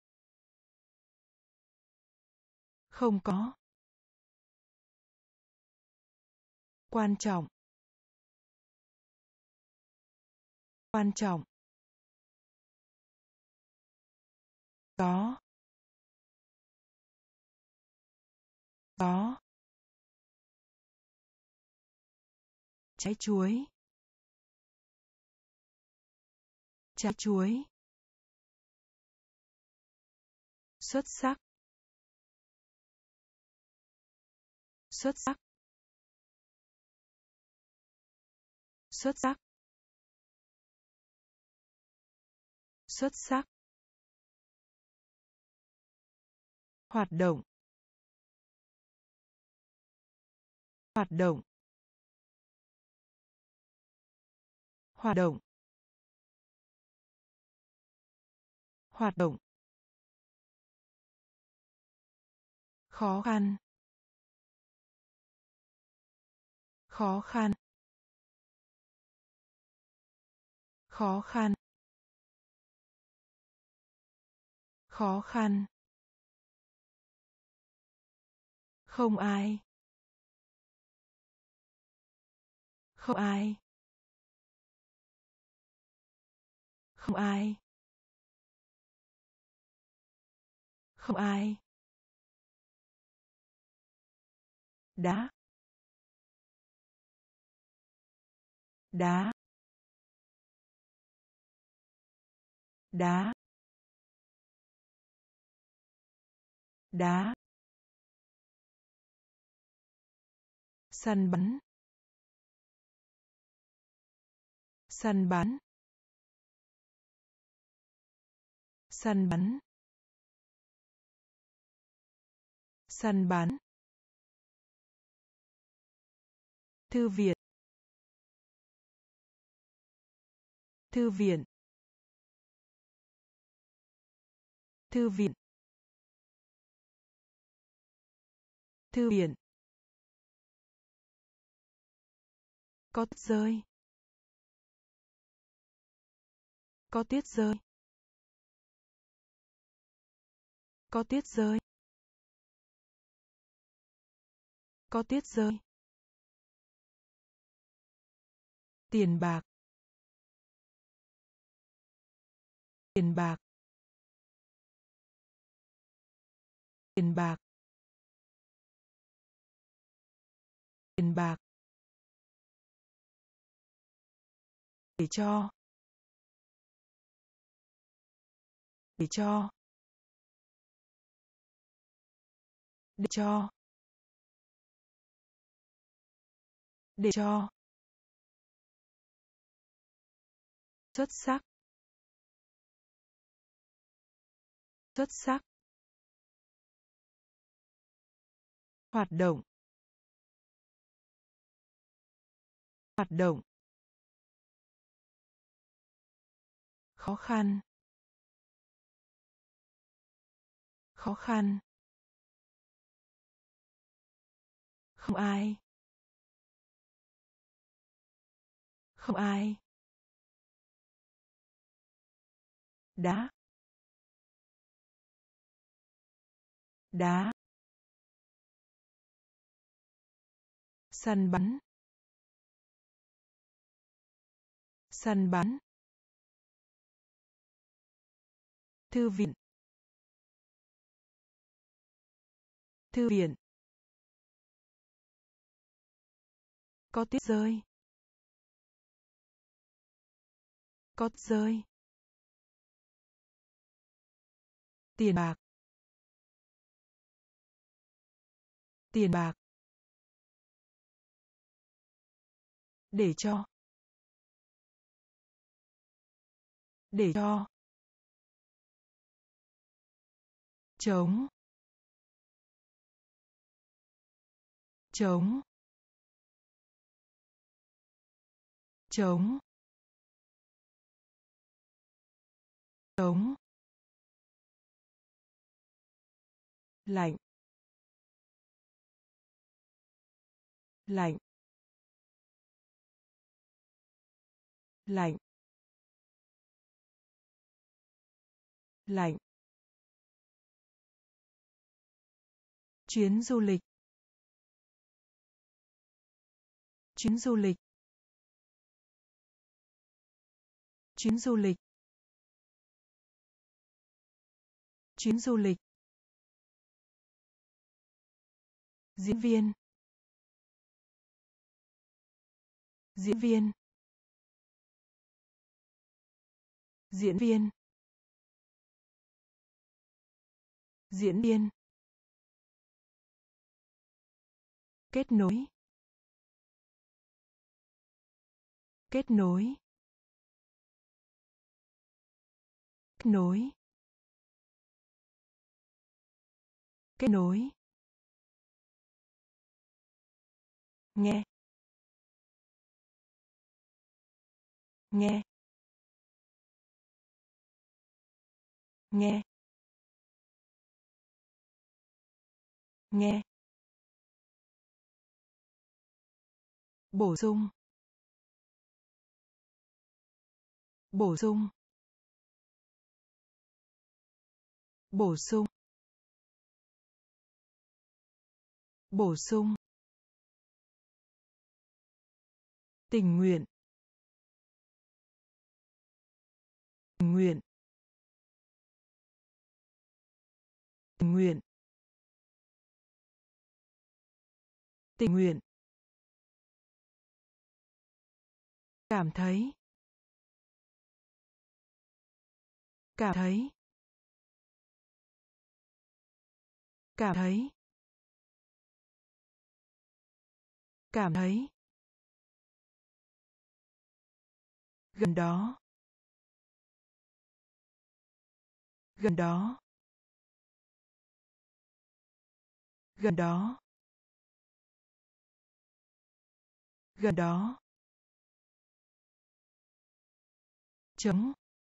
không có quan trọng quan trọng gió gió trái chuối trái chuối xuất sắc xuất sắc xuất sắc xuất sắc hoạt động hoạt động hoạt động hoạt động khó khăn khó khăn khó khăn khó khăn không ai không ai không ai không ai đá đá đá đá săn bắn săn bắn săn bắn săn bắn thư viện thư viện thư viện thư viện Có tuyết rơi. Có tuyết rơi. Có tuyết rơi. Có tuyết rơi. Tiền bạc. Tiền bạc. Tiền bạc. Tiền bạc. Để cho. Để cho. Để cho. Để cho. Xuất sắc. Xuất sắc. Hoạt động. Hoạt động. Khó khăn. Khó khăn. Không ai. Không ai. Đá. Đá. Săn bắn. Săn bắn. Thư viện. Thư viện. Có tuyết rơi. Có tuyết rơi. Tiền bạc. Tiền bạc. Để cho. Để cho. Chống. Chống. Chống. Chống. Lạnh. Lạnh. Lạnh. Lạnh. Chuyến du lịch. Chuyến du lịch. Chuyến du lịch. Chuyến du lịch. Diễn viên. Diễn viên. Diễn viên. Diễn viên. Kết nối. Kết nối. Kết nối. Kết nối. Nghe. Nghe. Nghe. Nghe. Bổ sung. Bổ sung. Bổ sung. Bổ sung. Tình nguyện. Tình nguyện. Tình nguyện. Tình nguyện. Cảm thấy. Cảm thấy. Cảm thấy. Cảm thấy. Gần đó. Gần đó. Gần đó. Gần đó. Chống.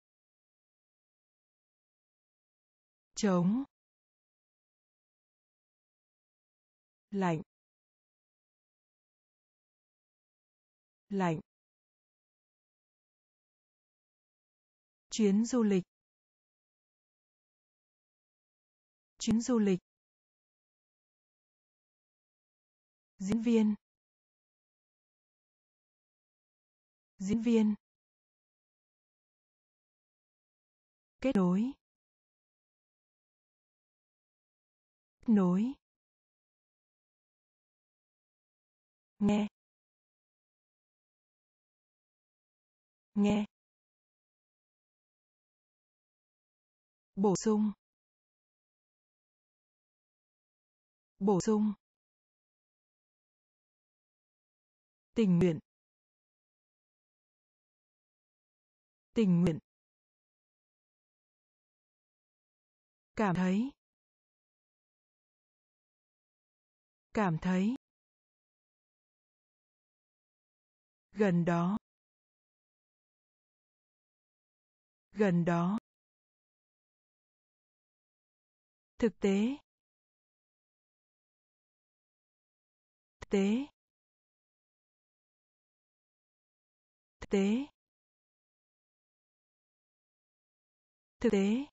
Chống. Lạnh. lạnh, chuyến du lịch, chuyến du lịch, diễn viên, diễn viên, kết nối, kết nối, nghe, nghe, bổ sung, bổ sung, tình nguyện, tình nguyện, cảm thấy, cảm thấy, gần đó, gần đó, thực tế, thực tế, thực tế, thực tế,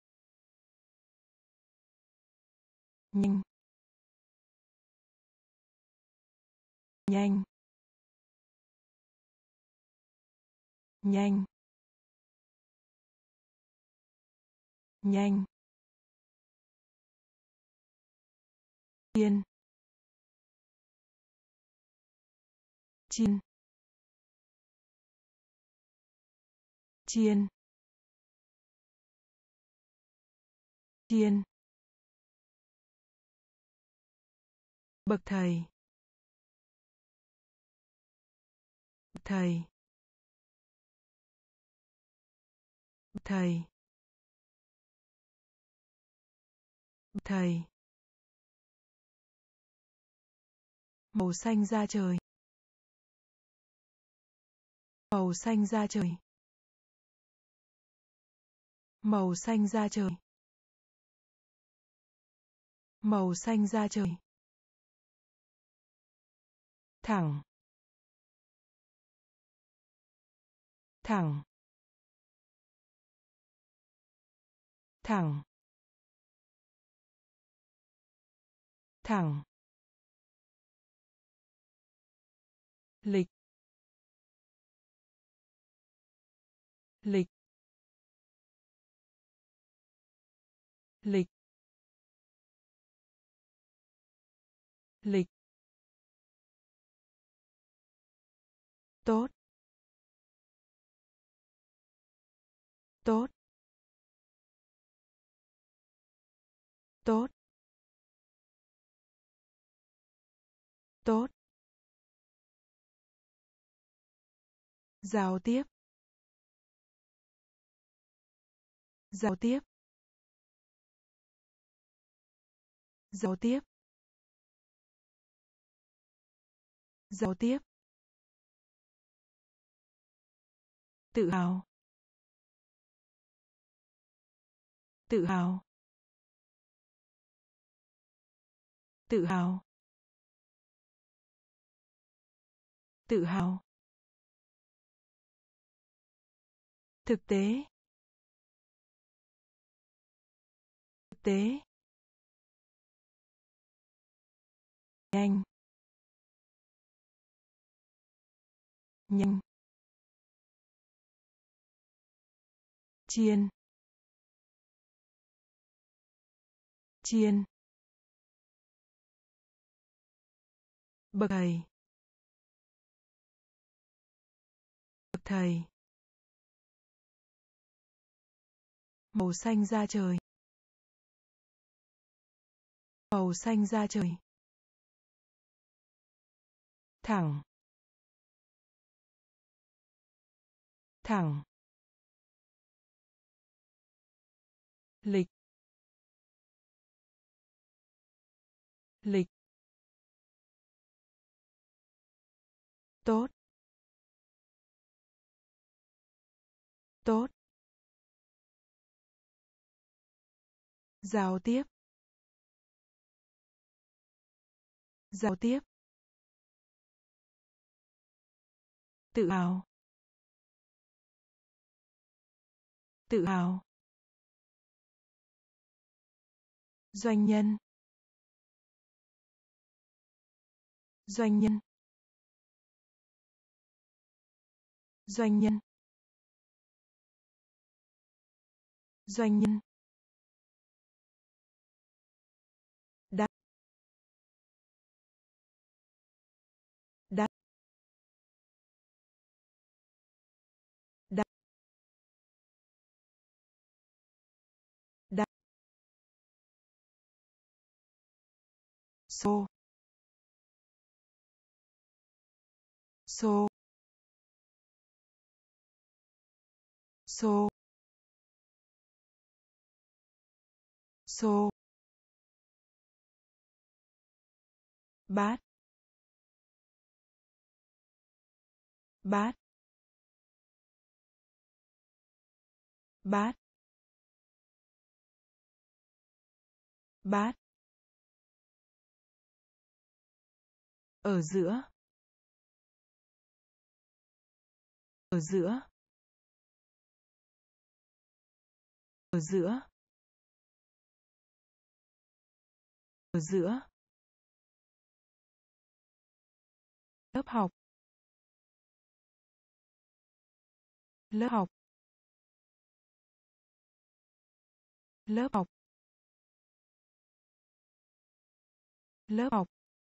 nhanh, nhanh, nhanh, nhanh, chiên, chiên, chiên, chiên, bậc thầy, bậc thầy, bậc thầy, bậc thầy, màu xanh da trời, màu xanh da trời, màu xanh da trời, màu xanh da trời, thẳng, thẳng, thẳng, thẳng, lịch, lịch, lịch, lịch, tốt, tốt, tốt, tốt, giao tiếp, giao tiếp, giao tiếp, giao tiếp, tự hào, tự hào, tự hào, tự hào, thực tế, thực tế, nhanh, nhanh, chiên, chiên, bậc thầy, bậc thầy, màu xanh da trời, màu xanh da trời, thẳng, thẳng, lịch, lịch, tốt, tốt, giao tiếp, giao tiếp, Tự hào. Tự hào. Doanh nhân. Doanh nhân. Doanh nhân. Doanh nhân. Đắt. Đắt. Đắt. Đắt. Xô. Xô. Xô. Xô. Bát. Bát. Bát. Bát. Ở giữa. Ở giữa. Ở giữa. Ở giữa. Lớp học. Lớp học. Lớp học. Lớp học.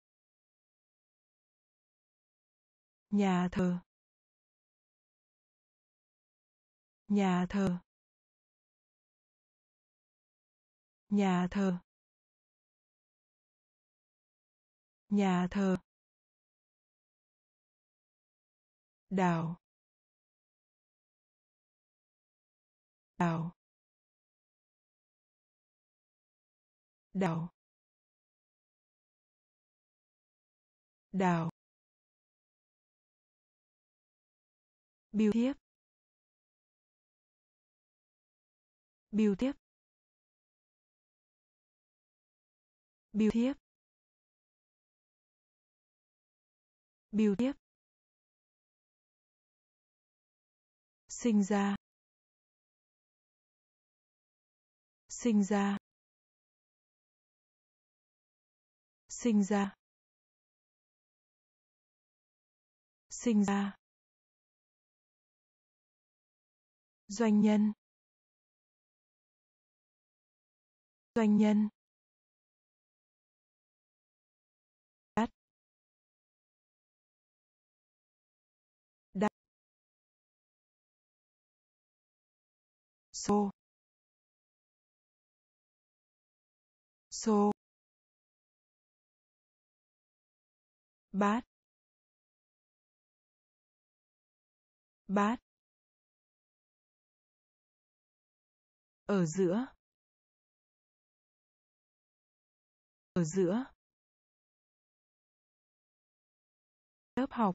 Nhà thờ. Nhà thờ. Nhà thờ. Nhà thờ. Đảo. Đảo. Đảo. Đảo. Bưu thiếp. Bưu thiếp. Bưu thiếp. Bưu thiếp. Sinh ra. Sinh ra. Sinh ra. Sinh ra. Doanh nhân. Doanh nhân. Đắt. Đắt. Xô. Xô. Bát. Bát. Ở giữa. Ở giữa. Lớp học.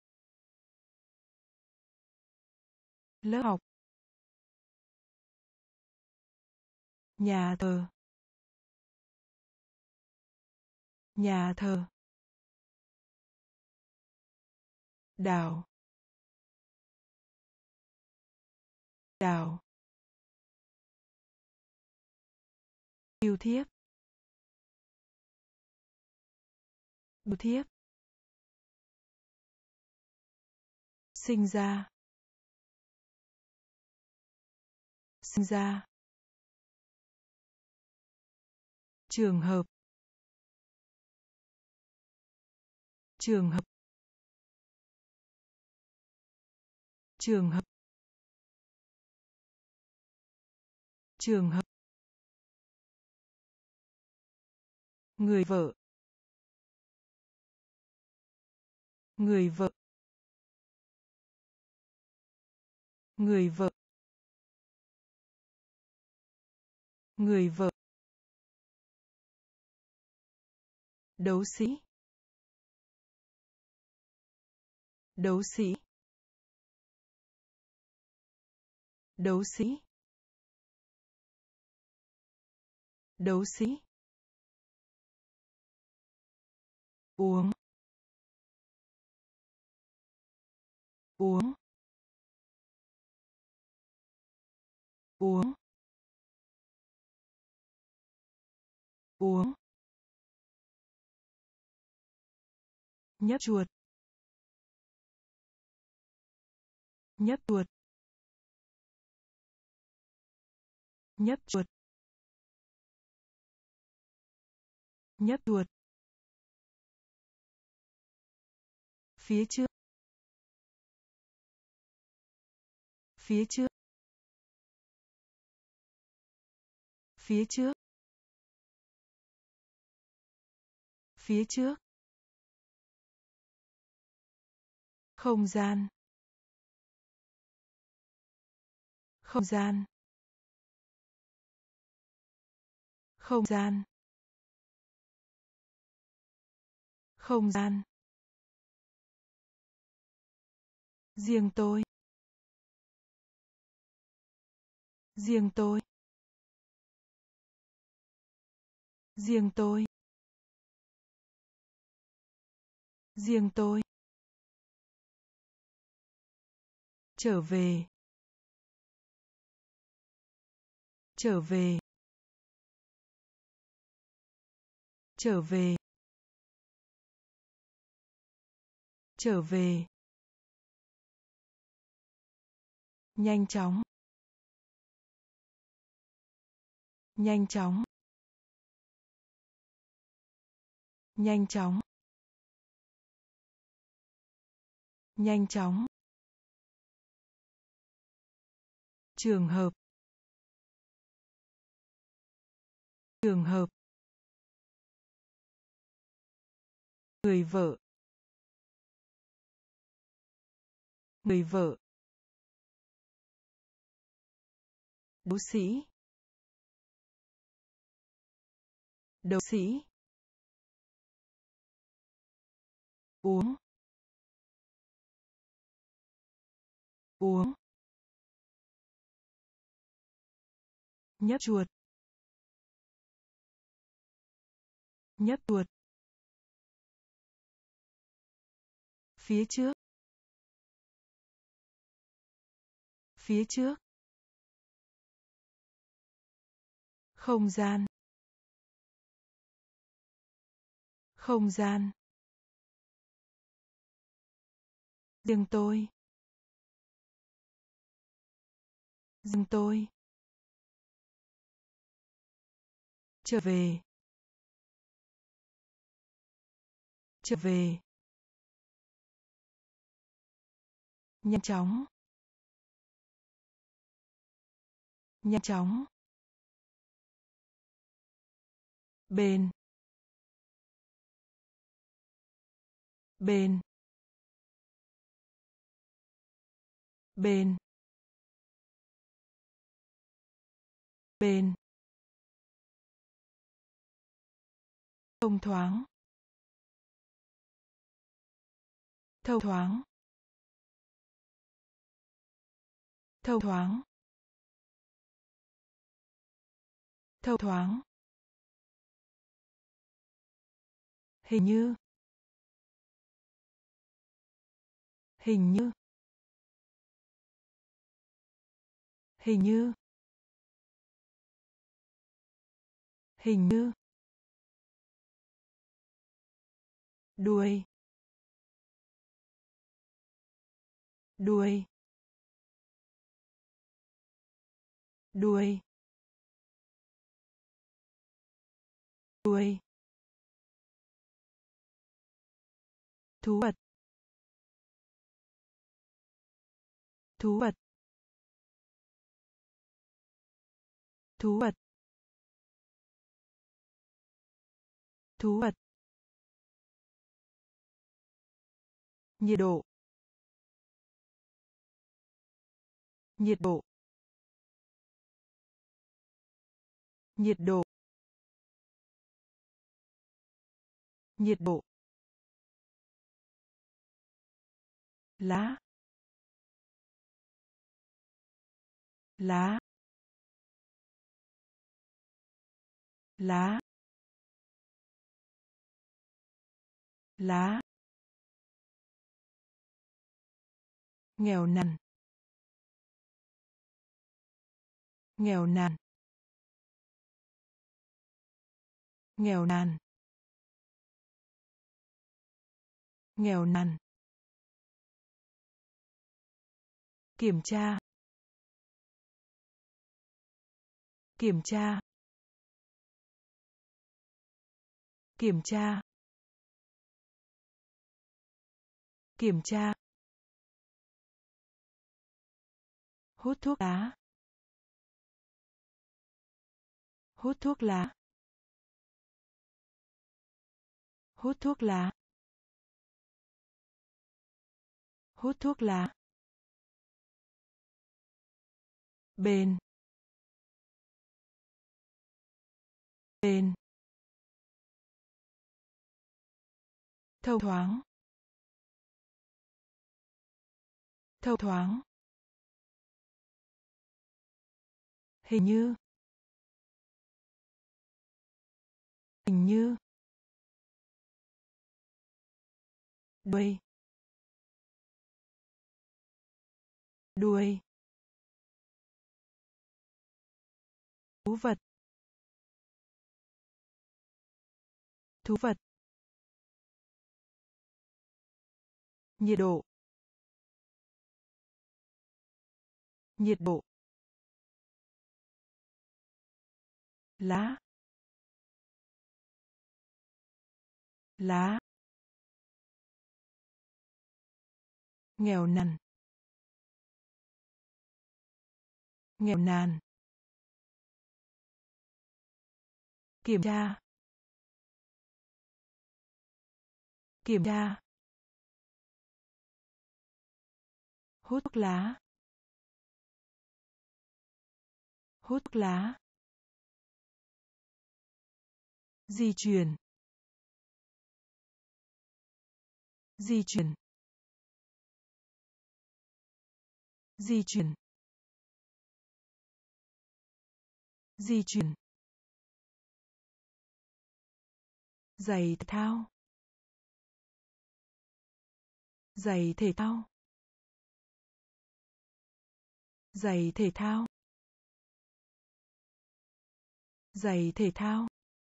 Lớp học. Nhà thờ. Nhà thờ. Đảo. Đảo. Bưu thiếp. Bưu thiếp. Sinh ra. Sinh ra. Trường hợp. Trường hợp. Trường hợp. Trường hợp. Người vợ. Người vợ. Người vợ. Người vợ. Đấu sĩ. Đấu sĩ. Đấu sĩ. Đấu sĩ. Uống. uống uống uống nhấp chuột nhấp chuột nhấp chuột nhấp chuột phía trước phía trước phía trước phía trước không gian không gian không gian không gian riêng tôi riêng tôi riêng tôi riêng tôi trở về trở về trở về trở về nhanh chóng nhanh chóng nhanh chóng nhanh chóng trường hợp trường hợp người vợ người vợ đấu sĩ đấu sĩ uống uống nhấp chuột nhấp chuột phía trước phía trước không gian không gian riêng tôi riêng tôi trở về trở về nhanh chóng nhanh chóng bên bên bên bên thông thoáng thông thoáng thông thoáng thông thoáng hình như hình như hình như hình như đuôi đuôi đuôi đuôi thú vật thú vật thú vật thú vật nhiệt độ nhiệt độ nhiệt độ nhiệt độ lá lá lá lá nghèo nàn, nghèo nàn, nghèo nàn, nghèo nàn, kiểm tra, kiểm tra, kiểm tra, kiểm tra, hút thuốc lá, hút thuốc lá, hút thuốc lá, hút thuốc lá, bền, bền, thông thoáng, thông thoáng, hình như, hình như, đuôi, đuôi, thú vật, thú vật, nhiệt độ, nhiệt độ, lá, lá, nghèo nàn, nghèo nàn, kiểm tra, kiểm tra, hút thuốc lá, hút thuốc lá, di chuyển, di chuyển, di chuyển, di chuyển, giày thể thao, giày thể thao, giày thể thao, giày thể thao,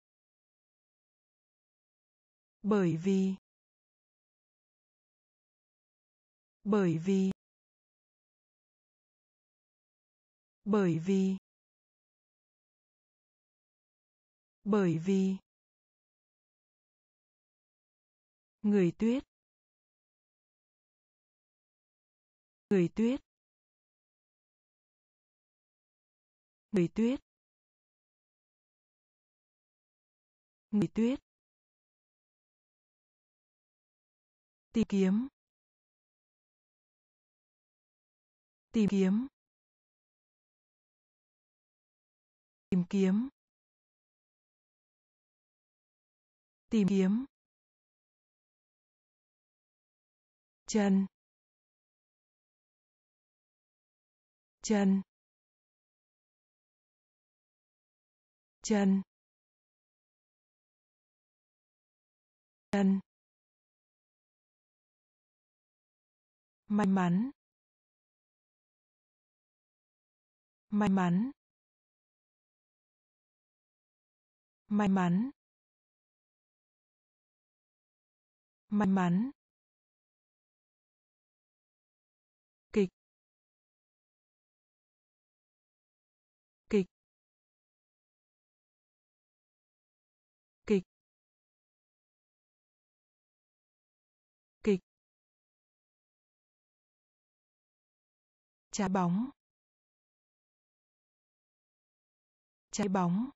bởi vì, bởi vì, bởi vì, bởi vì, người tuyết, người tuyết, người tuyết, người tuyết, tìm kiếm, tìm kiếm, tìm kiếm, tìm kiếm, chân, chân, chân, chân, may mắn, may mắn, may mắn, may mắn, kịch, kịch, kịch, kịch, trái bóng, trái bóng,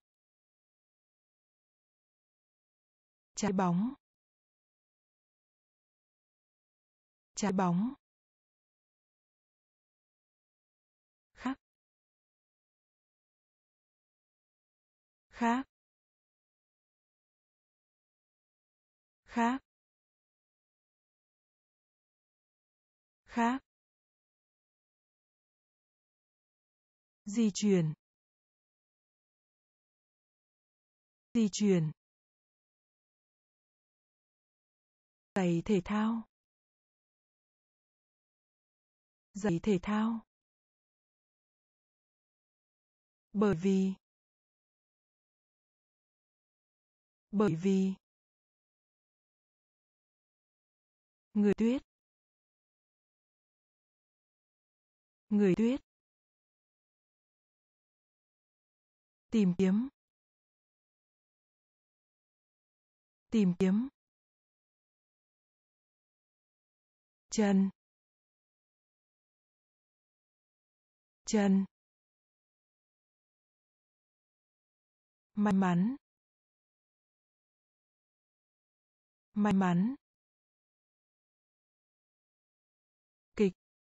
trái bóng, trái bóng, khác, khác, khác, khác, di chuyển, di chuyển, giày thể thao, Giày thể thao. Bởi vì. Bởi vì. Người tuyết. Người tuyết. Tìm kiếm. Tìm kiếm. Chân. Chân. May mắn. May mắn. Kịch.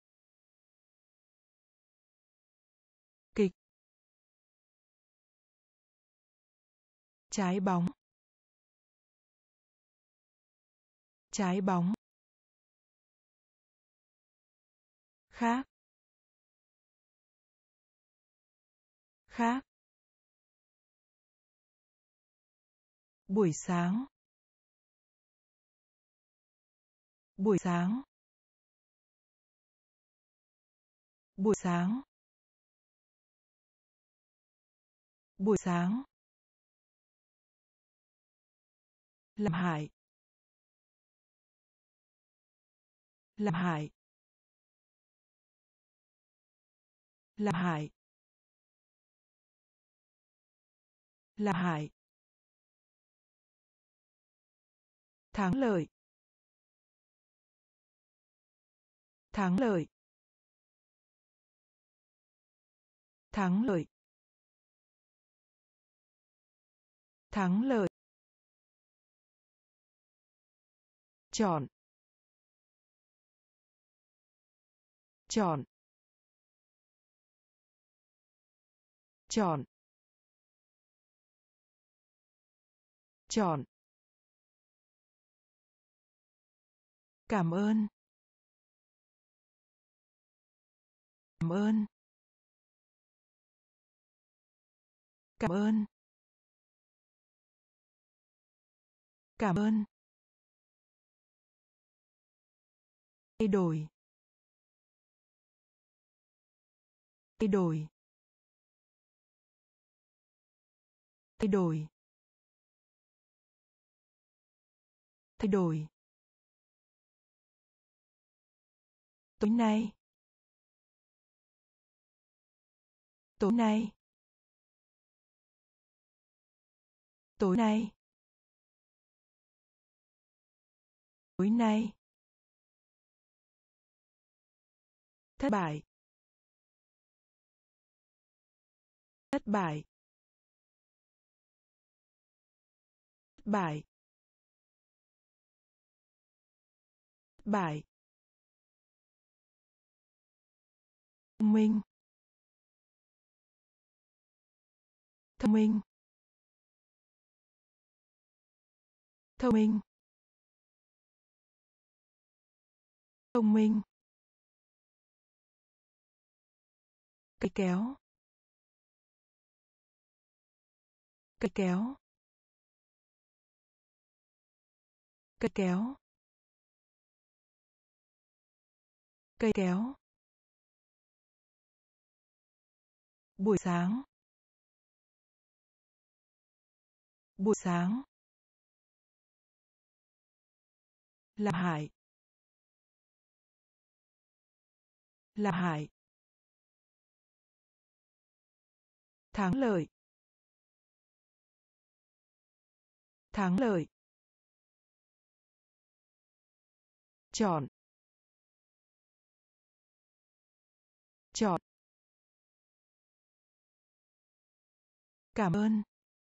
Kịch. Trái bóng. Trái bóng. Khác. Khác. Buổi sáng. Buổi sáng. Buổi sáng. Buổi sáng. Làm hại. Làm hại. Làm hại. Làm hại. Thắng lợi. Thắng lợi. Thắng lợi. Thắng lợi. Chọn. Chọn. Chọn. Chọn. Cảm ơn. Cảm ơn. Cảm ơn. Cảm ơn. Thay đổi. Thay đổi. Thay đổi. Thay đổi. Tối nay. Tối nay. Tối nay. Tối nay. Thất bại. Thất bại. Thất bại. Thất bại. Thông minh. Thông minh. Thông minh. Thông minh. Cây kéo. Cây kéo. Cây kéo. Cây kéo. Buổi sáng. Buổi sáng. Làm hại. Làm hại. Thắng lợi. Thắng lợi. Chọn. Chọn. Cảm ơn.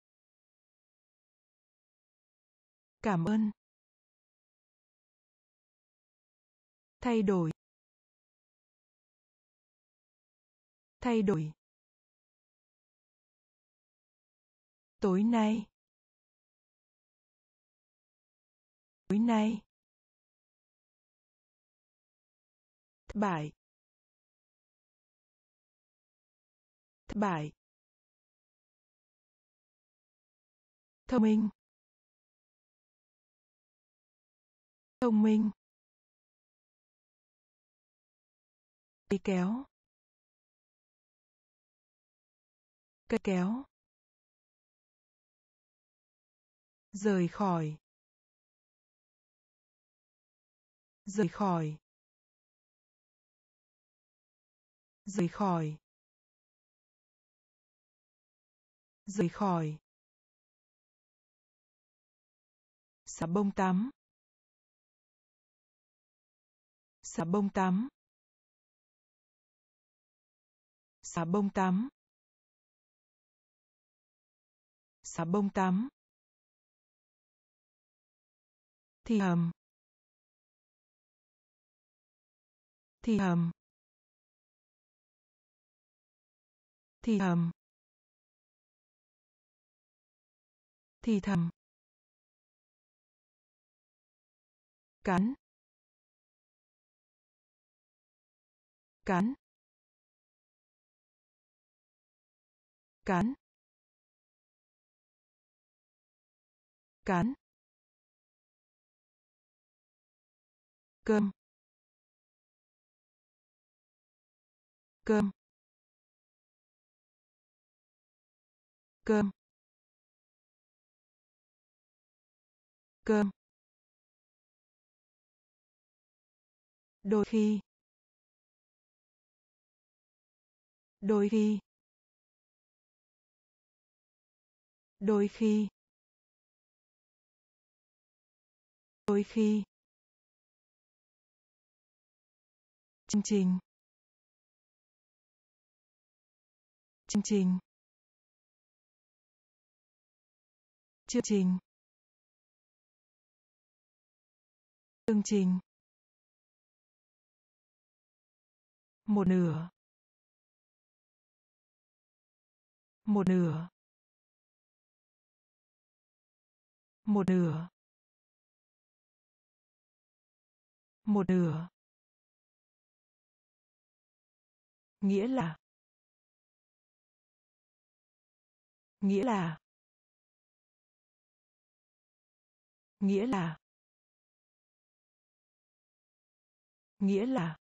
Cảm ơn. Thay đổi. Thay đổi. Tối nay. Tối nay. Thất bại. Thất bại. Thông minh. Thông minh. cây kéo, cây kéo, rời khỏi, rời khỏi, rời khỏi, rời khỏi, xà bông tắm, xà bông tắm, xà bông tắm, xà bông tắm, thì hầm, thì hầm, thì hầm, thì thầm, cắn, cắn, cắn, cắn, cơm, cơm, cơm, cơm, đôi khi, đôi khi, đôi khi, đôi khi, chương trình, chương trình, chương trình, chương trình, một nửa, một nửa, một nửa, một nửa, nghĩa là, nghĩa là, nghĩa là, nghĩa là,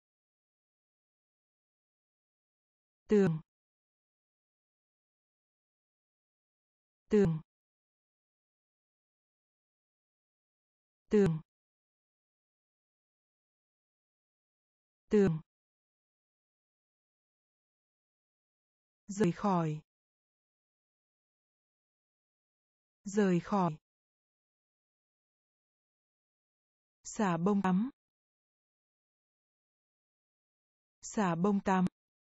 tường, tường, tường, tường, rời khỏi, rời khỏi, xà bông tắm, xà bông tắm,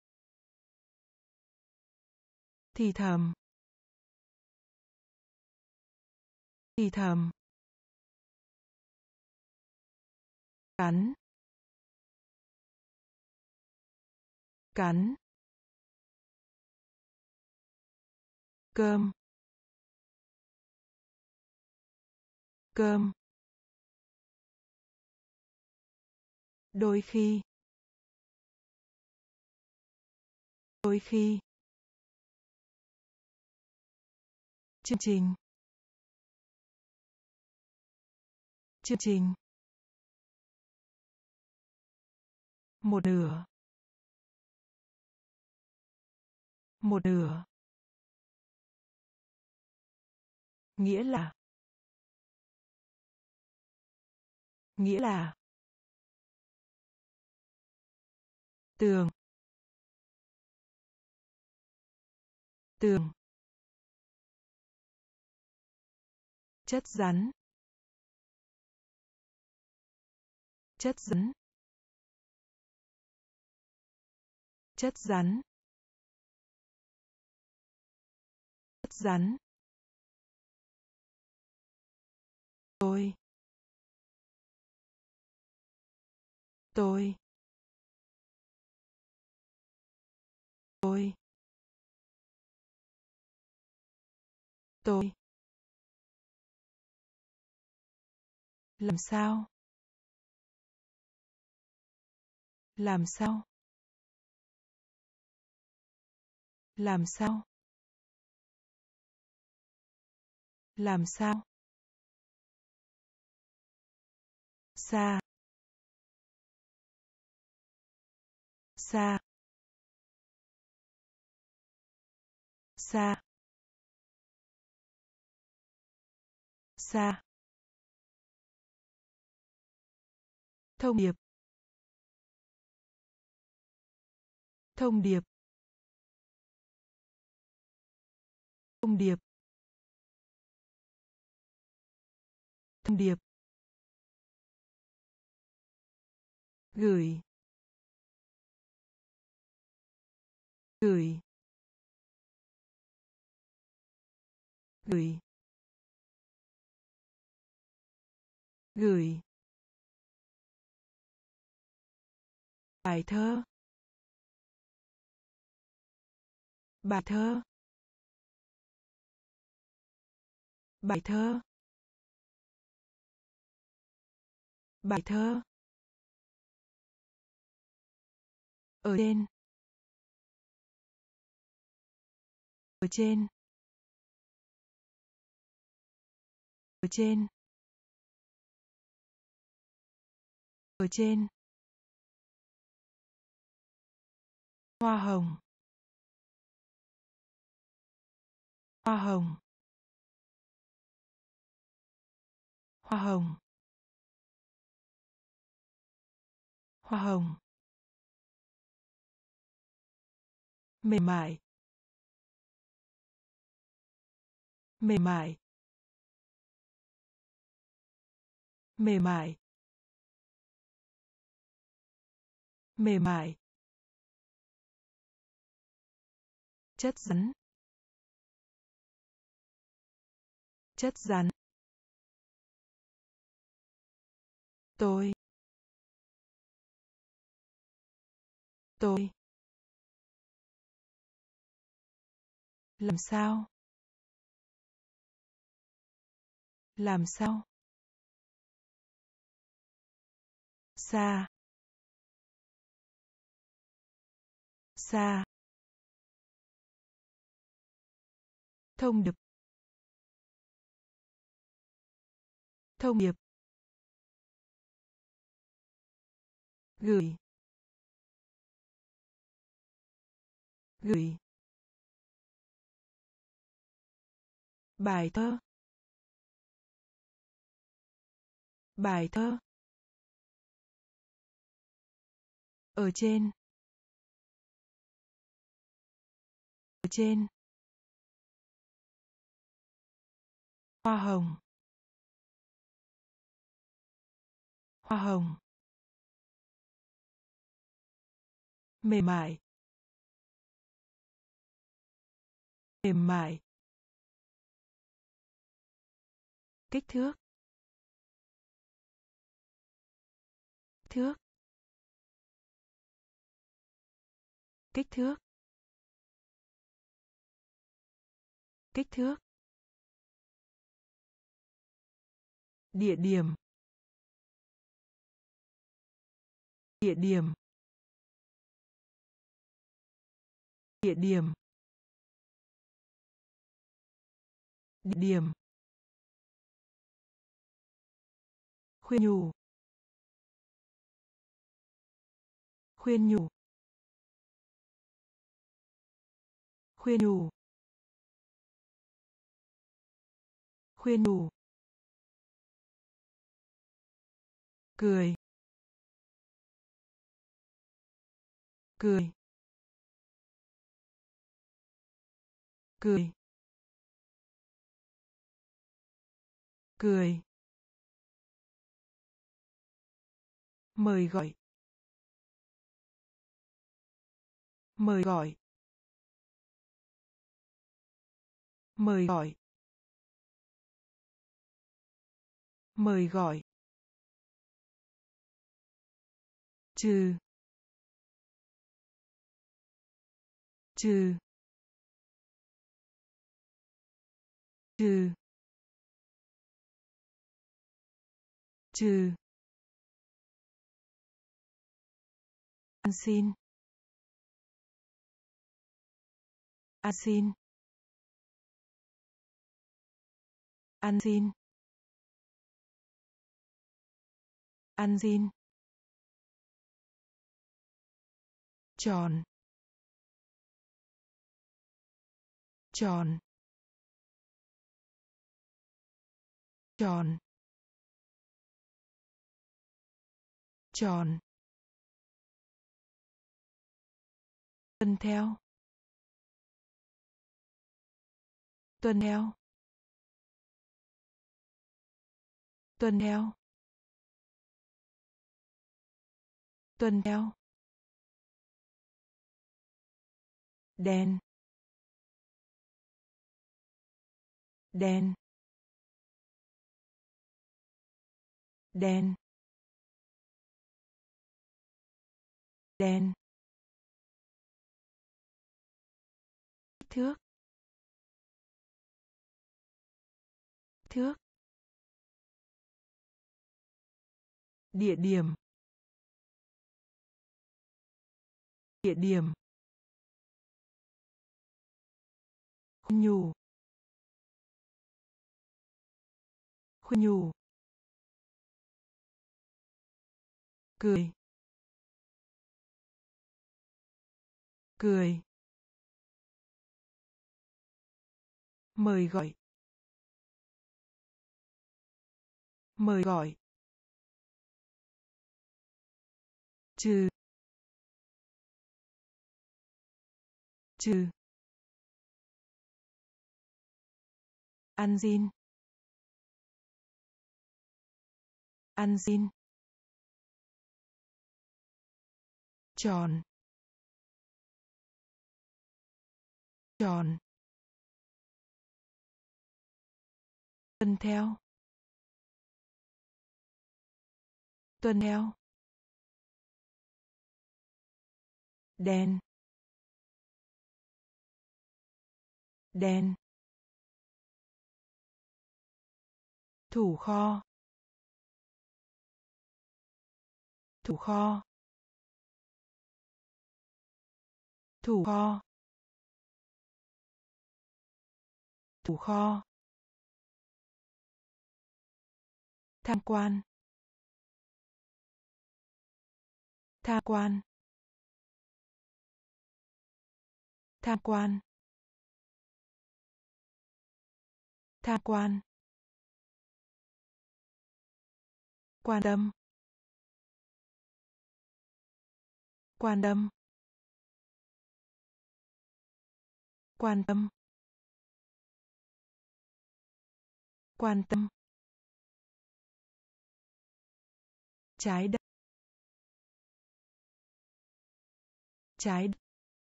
thì thầm, thì thầm, cắn, cắn, cơm, cơm, đôi khi, đôi khi, chương trình, chương trình, một nửa, một nửa, nghĩa là, nghĩa là, tường, tường, chất rắn, chất rắn, chất rắn, chất rắn, tôi, tôi, tôi, tôi, làm sao, làm sao, làm sao, làm sao, xa, xa, xa, xa. Thông điệp, thông điệp, thông điệp, thông điệp. Gửi, gửi, gửi, gửi. Bài thơ, bài thơ, bài thơ, bài thơ. Ở trên, ở trên, ở trên, ở trên. Hoa hồng, hoa hồng, hoa hồng, hoa hồng. Mềm mại, mềm mại, mềm mại, mềm mại. Chất rắn, chất rắn. Tôi, tôi. Làm sao, làm sao. Xa, xa. Thông điệp, thông điệp. Gửi, gửi. Bài thơ, bài thơ. Ở trên, ở trên. Hoa hồng, hoa hồng. Mềm mại, mềm mại. Kích thước, thước, kích thước, kích thước. Địa điểm, địa điểm, địa điểm, địa điểm. Khuyên nhủ, khuyên nhủ, khuyên nhủ, khuyên nhủ. Cười, cười, cười, cười. Mời gọi, mời gọi, mời gọi, mời gọi. Trừ, trừ, trừ, trừ. Ăn xin, ăn xin, ăn xin, ăn xin. tròn tròn tròn tròn tuân theo tuân theo tuân theo tuân theo đen đen đen đen thước thước địa điểm địa điểm khuyên nhủ khuyên nhủ cười cười mời gọi mời gọi trừ trừ ăn xin ăn xin tròn tròn tuân theo tuân theo đen đen thủ kho thủ kho thủ kho thủ kho tham quan tham quan tham quan tham quan quan tâm quan tâm quan tâm quan tâm trái đất trái đất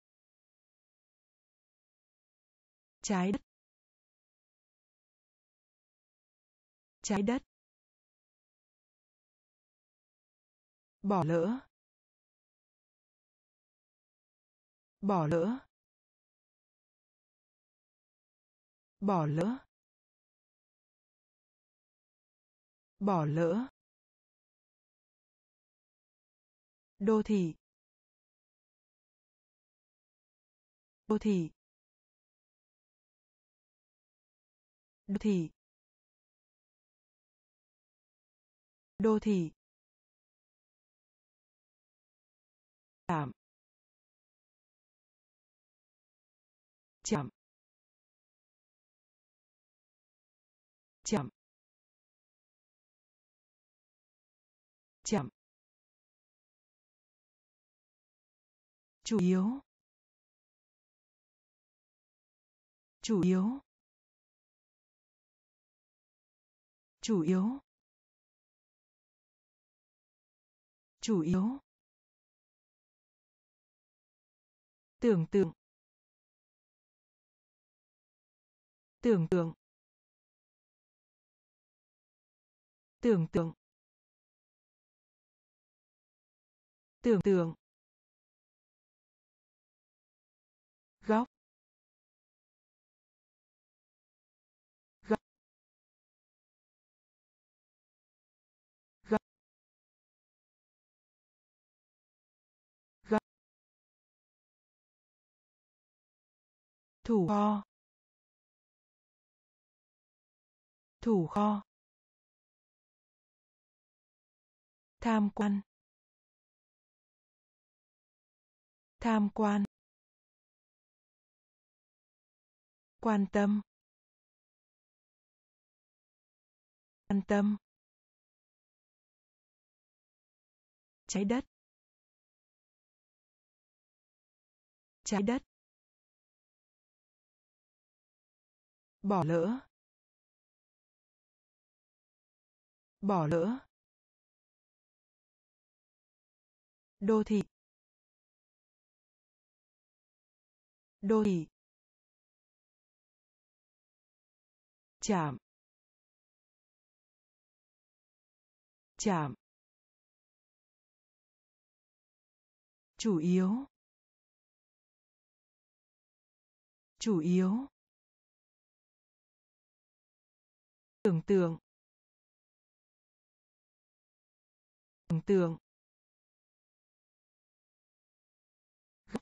trái đất trái đất bỏ lỡ bỏ lỡ bỏ lỡ bỏ lỡ đô thị đô thị đô thị đô thị chạm chạm chạm chạm chủ yếu chủ yếu chủ yếu chủ yếu tưởng tượng tưởng tượng tưởng tượng tưởng tượng góc góc góc góc thủ kho thủ kho tham quan tham quan, quan tâm, quan tâm, trái đất, trái đất, bỏ lỡ, bỏ lỡ, đô thị, đô thị, chạm, chạm, chủ yếu, chủ yếu, tưởng tượng, tưởng tượng, gấp,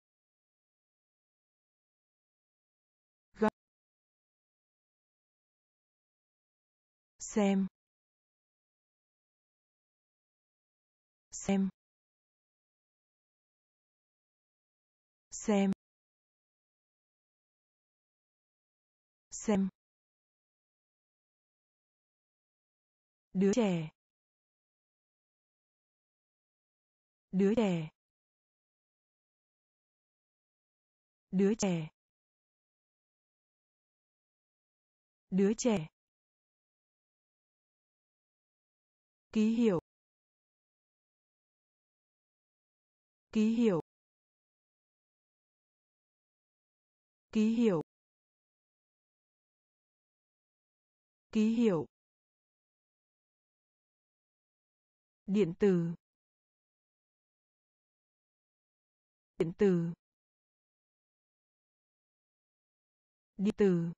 gấp, xem, xem, xem, xem, đứa trẻ, đứa trẻ, đứa trẻ, đứa trẻ, ký hiệu, ký hiệu, ký hiệu, ký hiệu, điện tử, điện tử, điện tử,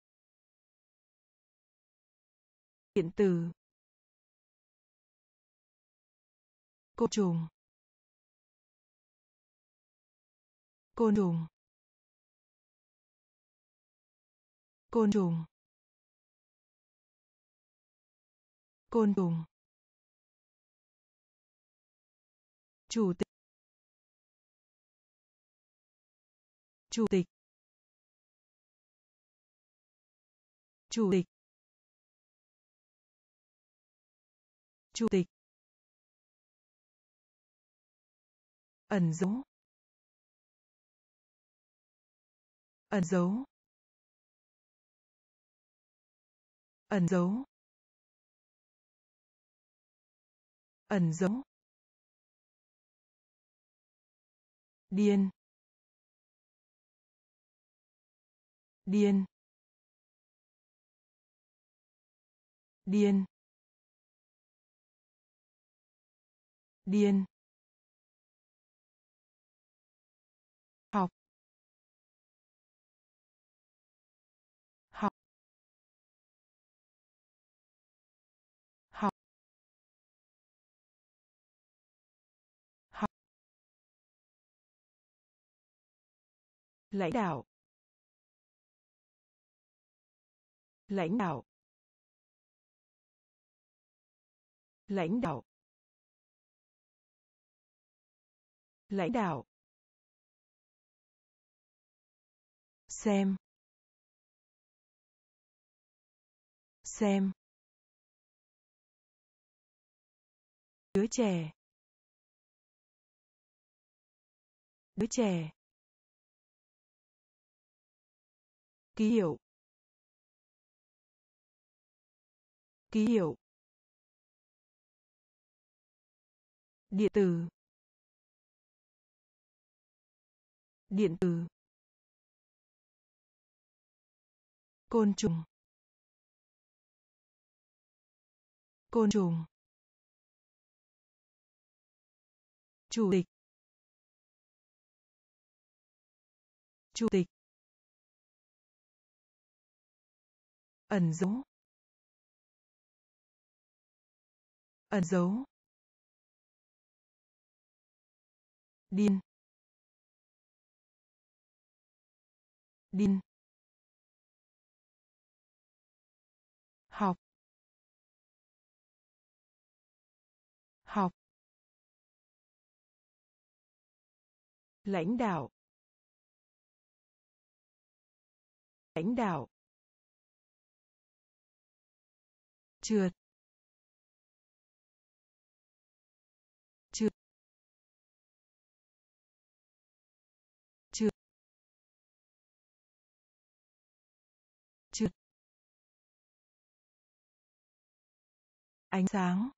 điện tử, côn trùng, côn trùng, côn trùng, côn trùng, chủ tịch, chủ tịch, chủ tịch, chủ tịch, ẩn dấu, ẩn dấu, ẩn dấu, ẩn dấu, điên, điên, điên, điên, học, học, học, học, lãnh đạo, lãnh đạo, lãnh đạo, lãnh đạo, xem, xem, đứa trẻ, đứa trẻ, ký hiệu, ký hiệu, điện tử, điện tử, côn trùng, côn trùng, chủ tịch, chủ tịch, ẩn dấu, ẩn dấu, điên, điên, học, học, lãnh đạo, lãnh đạo, trượt, trượt, trượt, trượt, ánh sáng,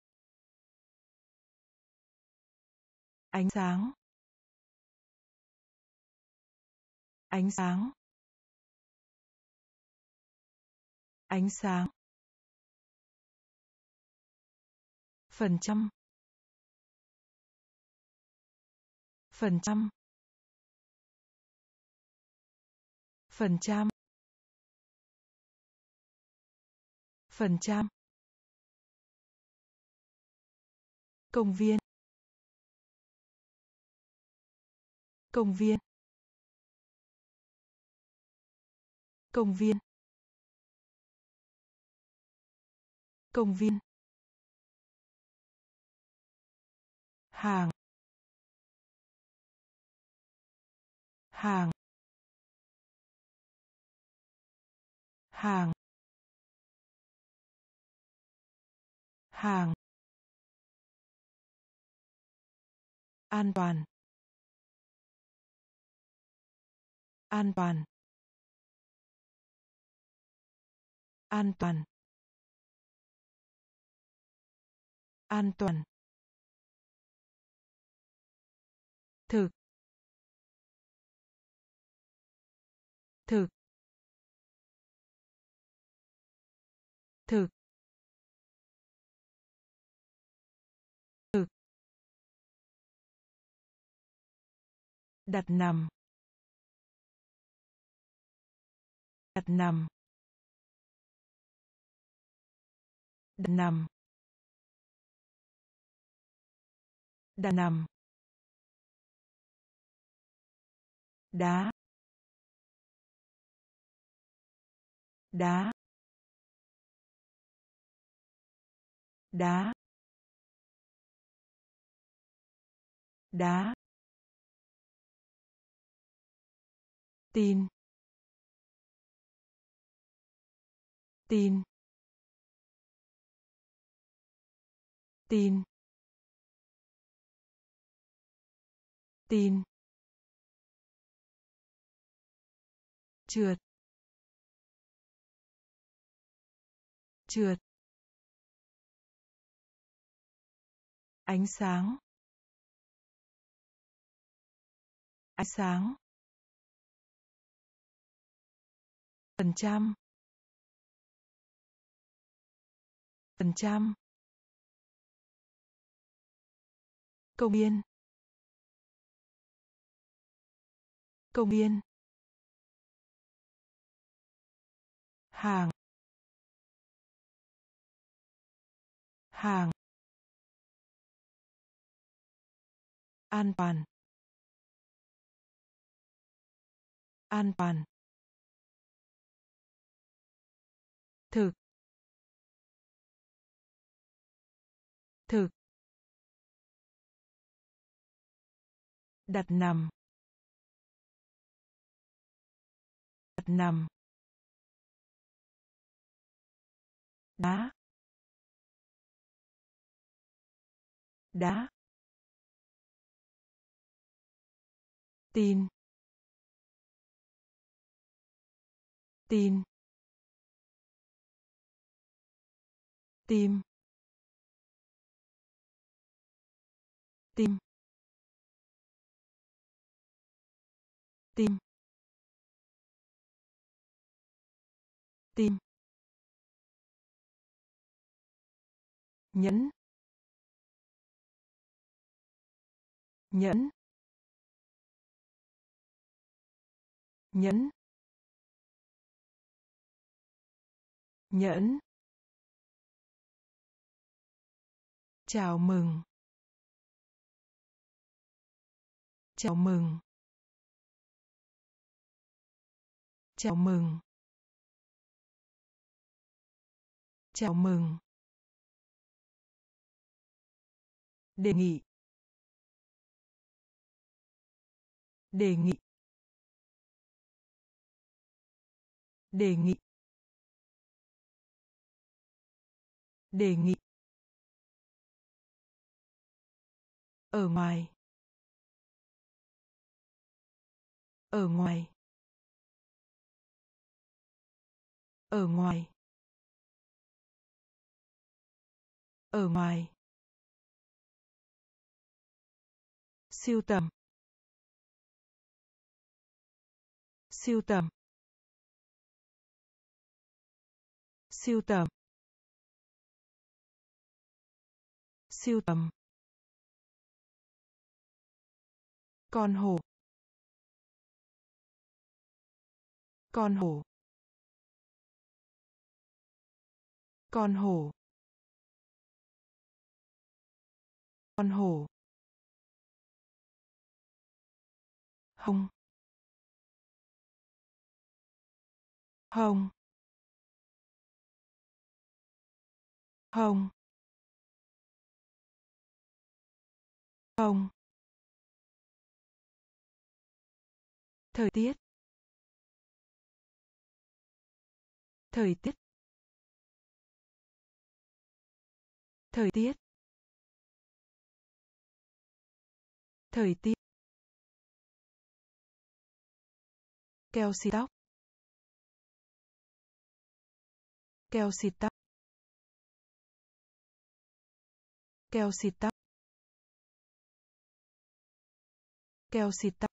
ánh sáng, ánh sáng, ánh sáng, phần trăm, phần trăm, phần trăm, phần trăm, công viên, công viên, công viên, công viên, hàng, hàng, hàng, hàng, an toàn, an toàn, an toàn, an toàn, thực, thực, thực, thực, đặt nằm, đặt nằm, đặt nằm, đặt nằm, đá, đá, đá, đá, tin, tin, tin, tin, trượt, trượt, ánh sáng, ánh sáng, phần trăm, phần trăm, công viên, công viên, hàng, hàng, an toàn, an toàn, thực, thực, đặt nằm, đặt nằm, đá, đá, tin, tin, tim, tim, tim, tim, nhẫn, nhẫn, nhẫn, nhẫn, chào mừng, chào mừng, chào mừng, chào mừng, đề nghị, đề nghị, đề nghị, đề nghị, ở ngoài, ở ngoài, ở ngoài, ở ngoài, sưu tầm, sưu tầm, sưu tầm, sưu tầm, con hổ, con hổ, con hổ, con hổ, hông, hông, hông, hông, thời tiết, thời tiết, thời tiết, thời tiết, keo xịt tóc, keo xịt tóc, keo xịt tóc, keo xịt tóc,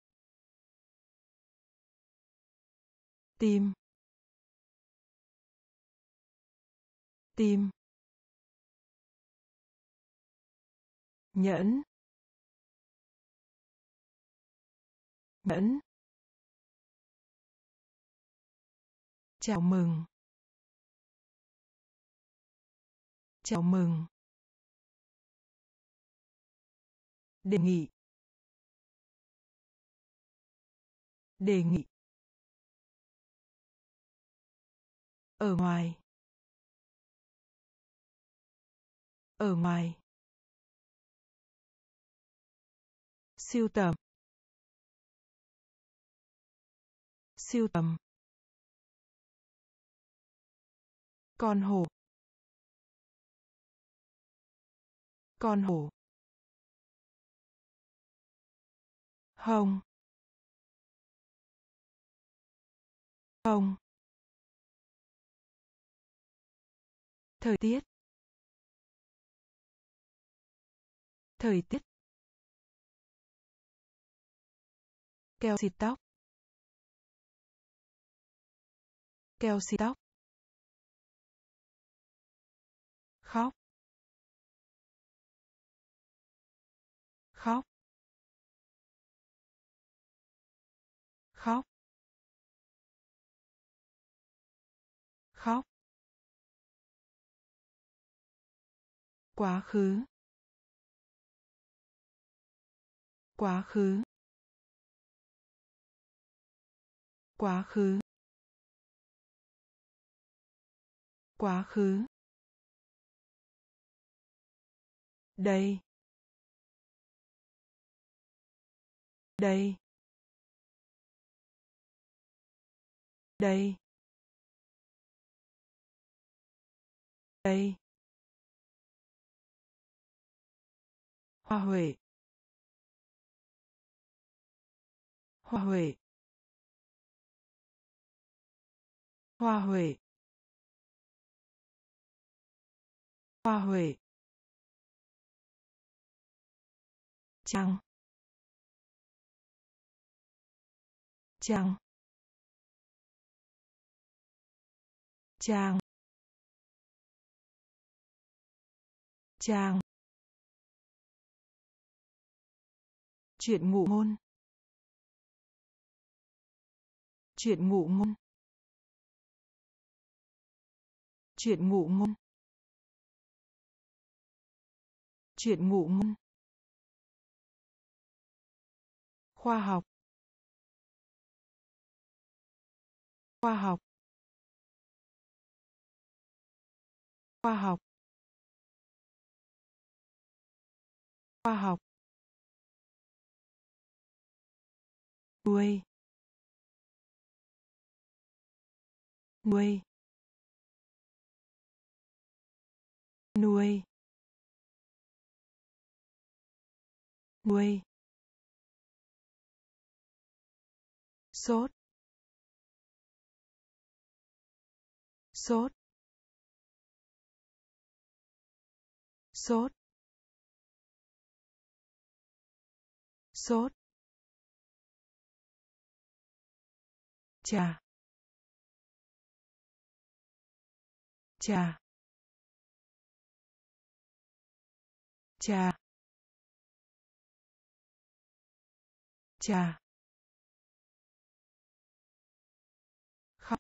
tim, tim, nhẫn, nhẫn, chào mừng, chào mừng, đề nghị, đề nghị, ở ngoài, ở ngoài, sưu tầm, sưu tầm, con hổ, con hổ, hông, hông, thời tiết, thời tiết, keo xịt tóc, keo xịt tóc, khóc, khóc, khóc, khóc, quá khứ, quá khứ, quá khứ, quá khứ, đây, đây, đây, đây, hoa huệ, hoa huệ, hoa huệ, hoa huệ, trăng, trăng, trang, trang, chuyện ngụ ngôn, chuyện ngụ ngôn, chuyện ngụ ngôn, chuyện ngụ ngôn, khoa học, khoa học, khoa học, khoa học, nuôi nuôi nuôi nuôi sốt sốt sốt sốt trà trà trà trà khóc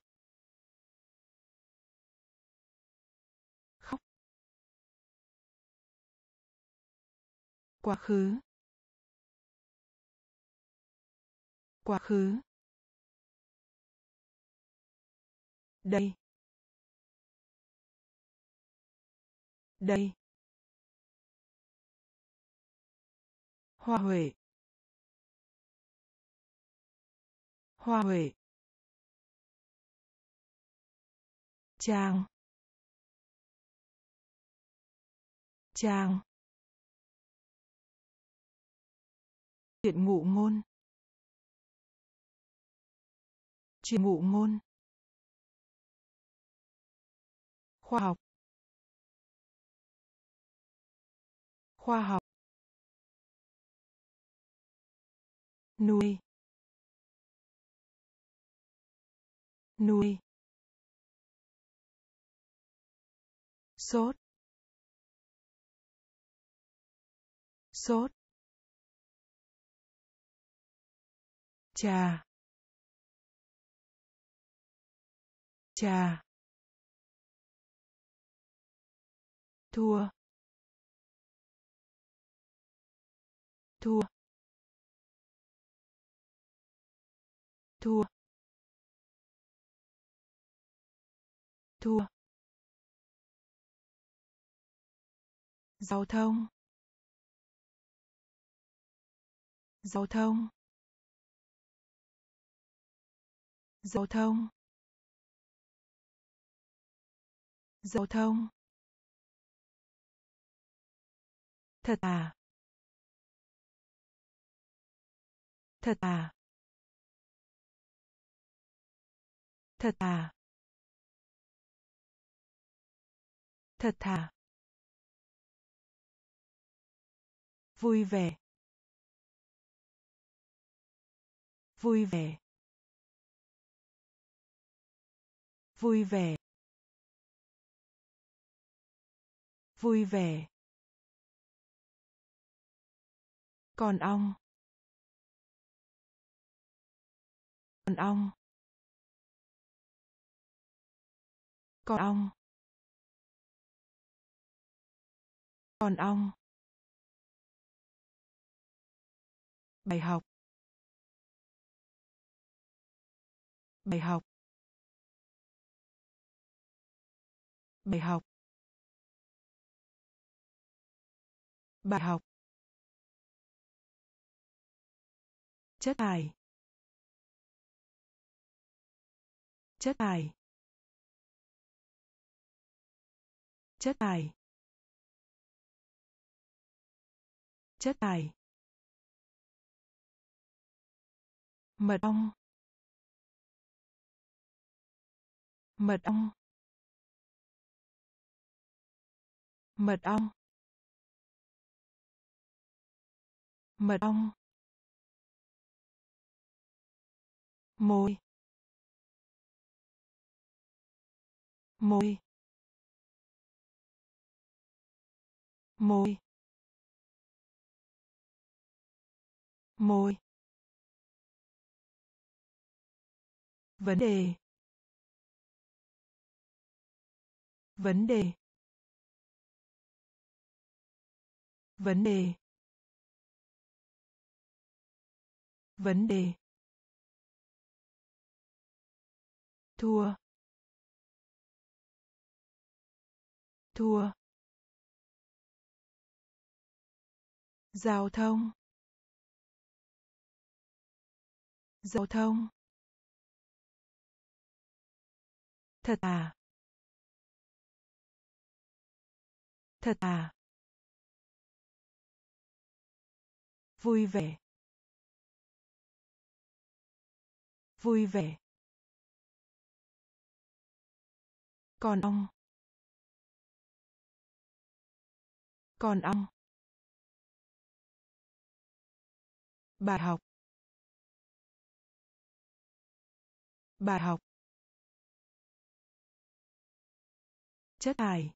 khóc quá khứ quá khứ đây đây hoa huệ hoa huệ trang trang chuyện ngụ ngôn chuyện ngụ ngôn khoa học khoa học nuôi nuôi sốt sốt trà trà thua thua thua thua giao thông giao thông giao thông giao thông thật à thật à thật à thật thà vui vẻ vui vẻ vui vẻ vui vẻ còn ong còn ong còn ong còn ong bài học bài học bài học bài học chất thải chất thải chất thải chất thải mật ong mật ong mật ong mật ong môi môi môi môi vấn đề vấn đề vấn đề vấn đề thua thua giao thông giao thông. Thật à. Thật à. Vui vẻ. Vui vẻ. Còn ong. Còn ong. Bài học. Bài học. Chất thải.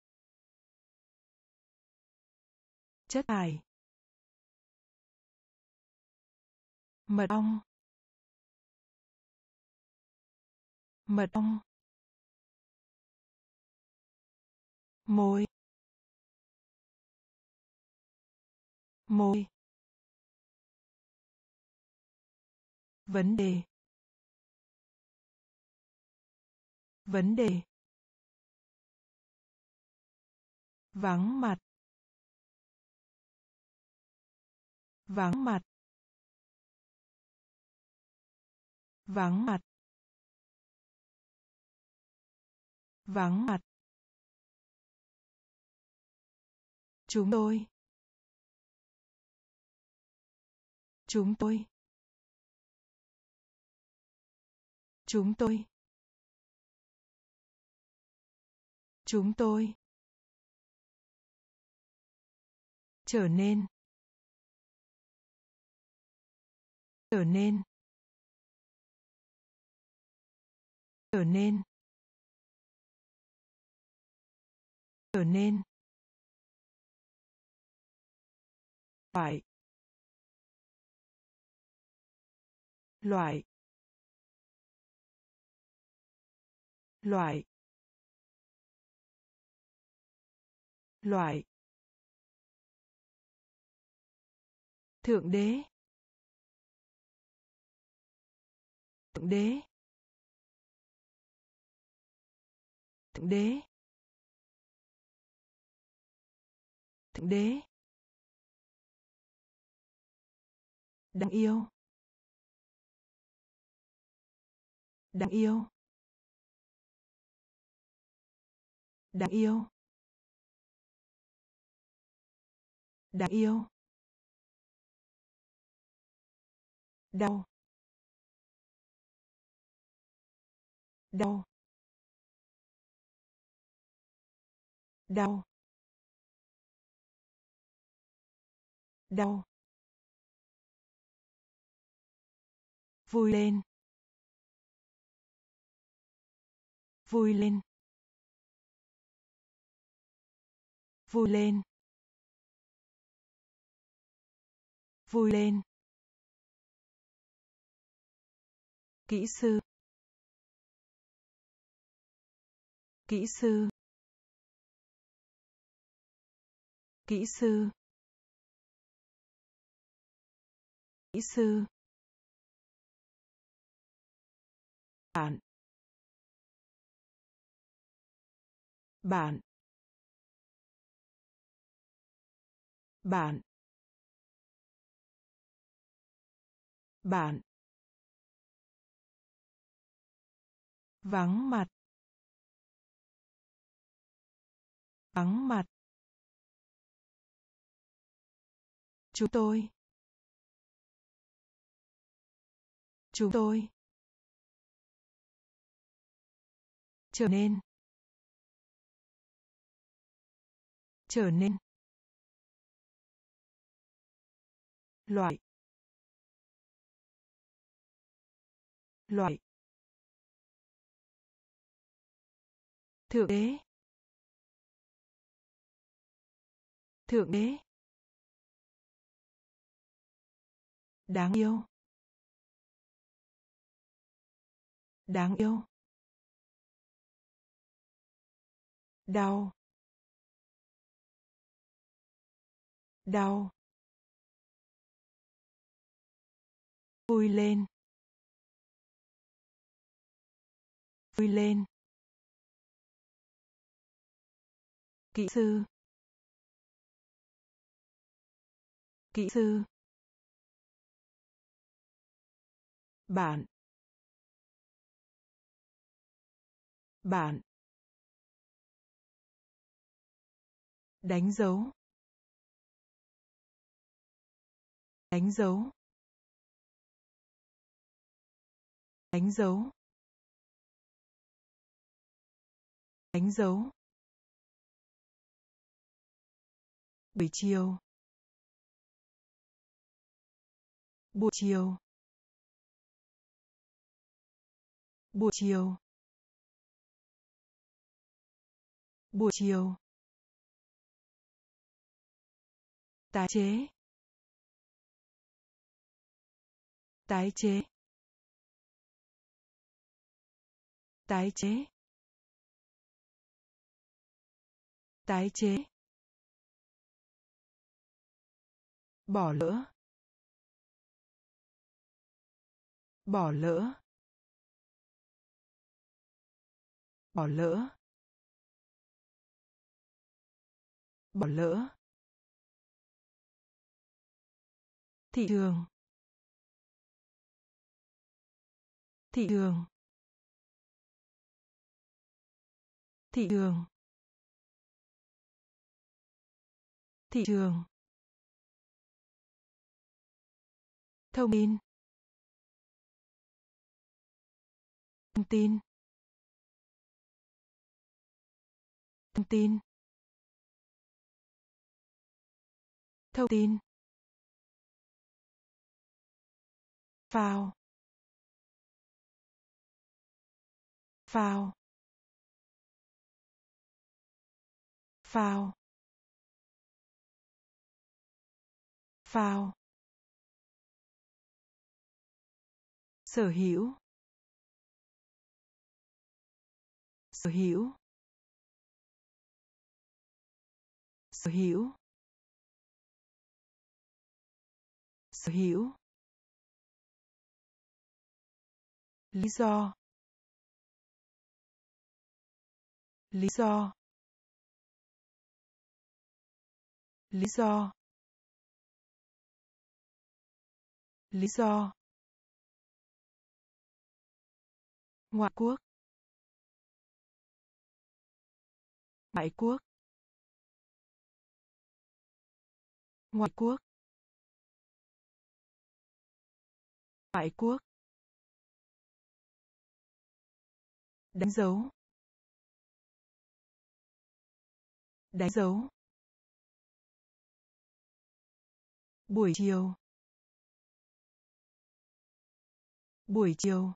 Chất thải. Mật ong. Mật ong. Môi. Môi. Vấn đề. Vấn đề. Vắng mặt. Vắng mặt. Vắng mặt. Vắng mặt. Chúng tôi. Chúng tôi. Chúng tôi. Chúng tôi. Trở nên. Trở nên. Trở nên. Trở nên. Loại. Loại. Loại. Loại. Thượng đế. Thượng đế. Thượng đế. Thượng đế. Đáng yêu. Đáng yêu. Đáng yêu. Đáng yêu. Đau. Đau. Đau. Đau. Vui lên. Vui lên. Vui lên. Vui lên. Kỹ sư. Kỹ sư. Kỹ sư. Kỹ sư. Bạn. Bạn. Bạn. Bạn. Vắng mặt. Vắng mặt. Chúng tôi. Chúng tôi. Trở nên. Trở nên. Loại. Loại. Thượng đế. Thượng đế. Đáng yêu. Đáng yêu. Đau. Đau. Vui lên. Vui lên. Kỹ sư. Kỹ sư. Bạn. Bạn. Đánh dấu. Đánh dấu. Đánh dấu. Đánh dấu. Buổi chiều. Buổi chiều. Buổi chiều. Buổi chiều. Tái chế. Tái chế. Tái chế. Tái chế. Bỏ lỡ. Bỏ lỡ. Bỏ lỡ. Bỏ lỡ. Thị trường. Thị trường. Thị trường. Thị trường. Thông tin. Thông tin. Thông tin. Thông tin. Phao. Phao. Phao. Phao. Sở hữu. Sở hữu. Sở hữu. Sở hữu. Lý do. Lý do. Lý do. Lý do. Ngoại quốc. Ngoại quốc. Ngoại quốc. Ngoại quốc. Đánh dấu. Đánh dấu. Buổi chiều. Buổi chiều.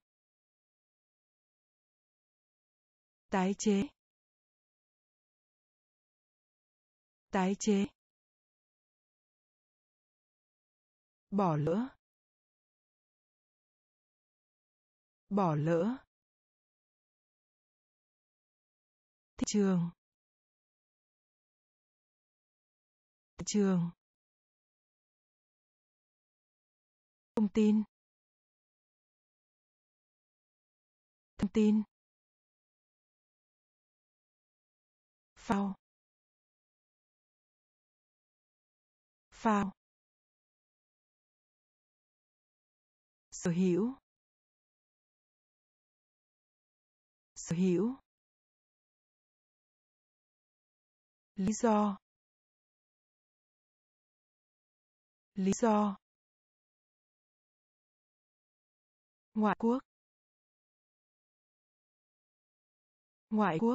Tái chế. Tái chế. Bỏ lỡ. Bỏ lỡ. Thị trường. Thị trường. Thông tin. Thông tin. Phao. Phao. Sở hữu. Sở hữu. Lý do. Lý do. Ngoại quốc. Ngoại quốc.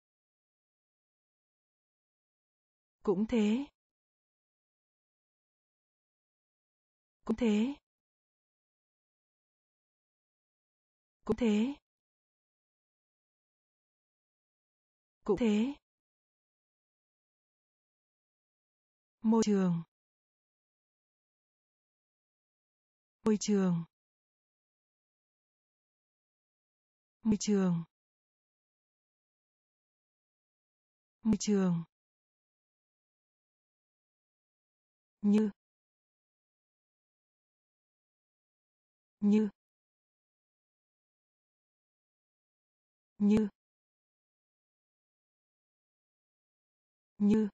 Cũng thế. Cũng thế. Cũng thế. Cũng thế. Môi trường. Môi trường. Môi trường. Môi trường. Như. Như. Như. Như.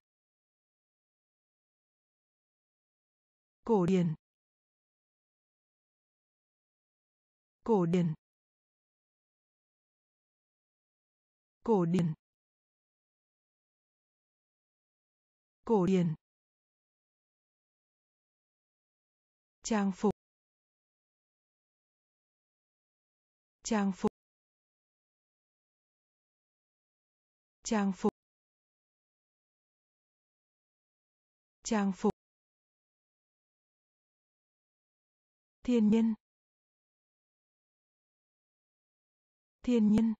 Cổ điển. cổ điển, cổ điển, cổ điển, trang phục, trang phục, trang phục, trang phục, thiên nhiên, thiên nhiên,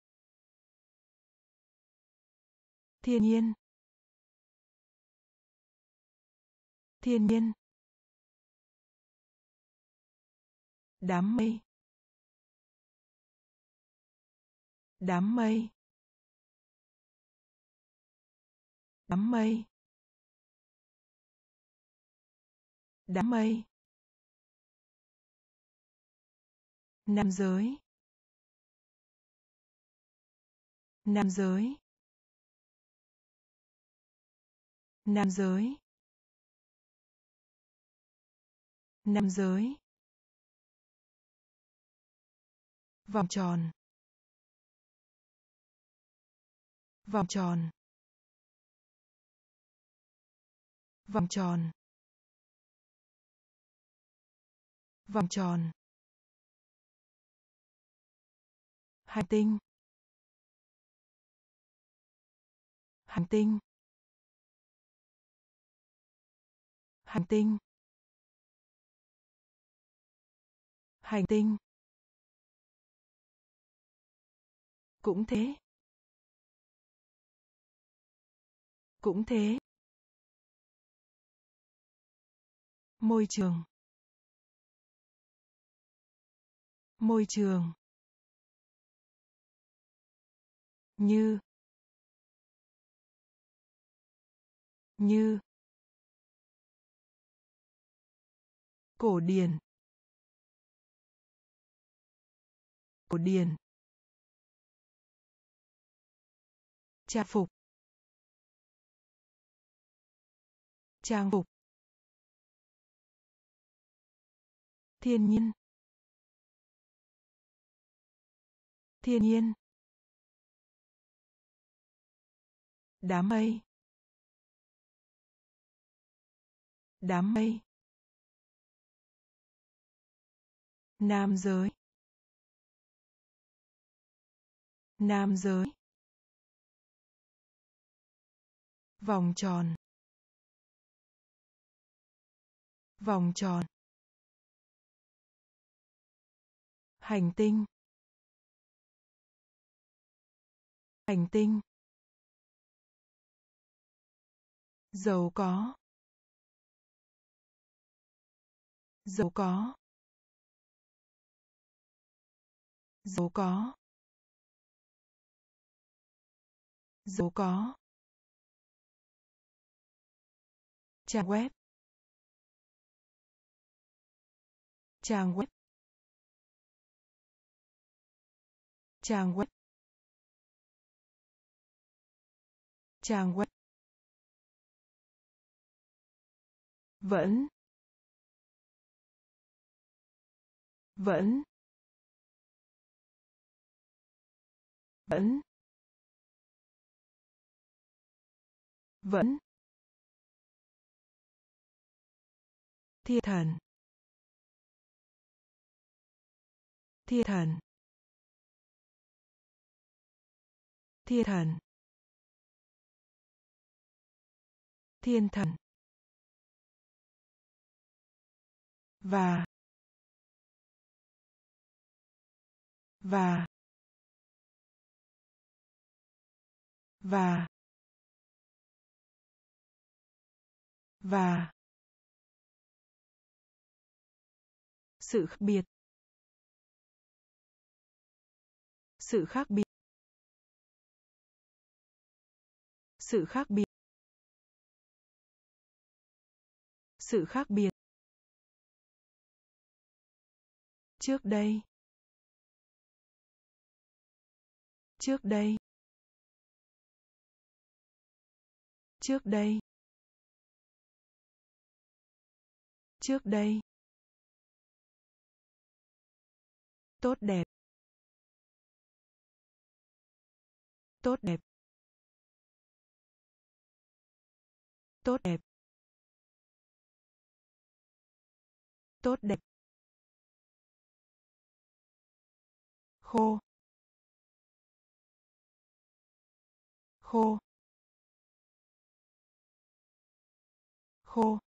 thiên nhiên, thiên nhiên, đám mây, đám mây, đám mây, đám mây, nam giới, nam giới, nam giới, nam giới, vòng tròn, vòng tròn, vòng tròn, vòng tròn, hành tinh, hành tinh, hành tinh, hành tinh, cũng thế, cũng thế, môi trường, môi trường, như, như, cổ điển, cổ điển, trang phục, trang phục, thiên nhiên, thiên nhiên, đám mây, đám mây, nam giới, nam giới, vòng tròn, vòng tròn, hành tinh, hành tinh, giàu có, giàu có, giàu có, giàu có, trang web, trang web, trang web, trang web, vẫn, vẫn, vẫn, vẫn, thiên thần, thiên thần, thiên thần, thiên thần, và, và, và, và, sự khác biệt, sự khác biệt, sự khác biệt, sự khác biệt, trước đây, trước đây, trước đây, trước đây, Tốt đẹp. Tốt đẹp. Tốt đẹp. Tốt đẹp. Khô. Khô. Khô.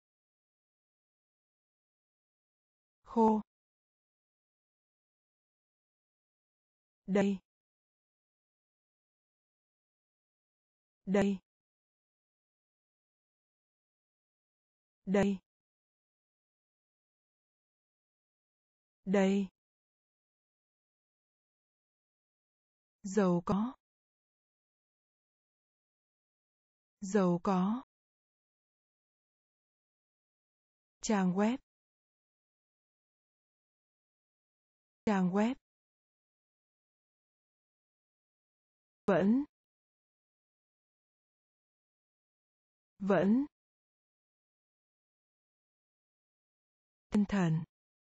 Khô. Đây. Đây. Đây. Đây. Giàu có. Giàu có. Trang web. Trang web. Vẫn. Vẫn. Tinh thần.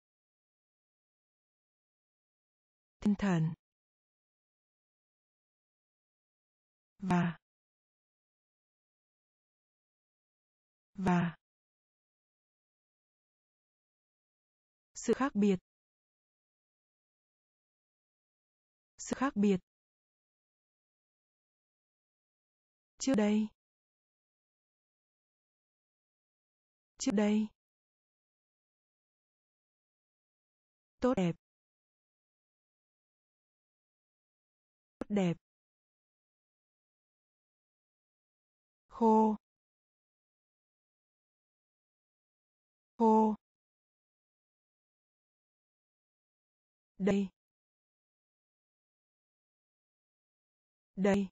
Tinh thần. Và. Và. Sự khác biệt. Sự khác biệt. Trước đây. Trước đây. Tốt đẹp. Tốt đẹp. Khô. Khô. Đây. Đây.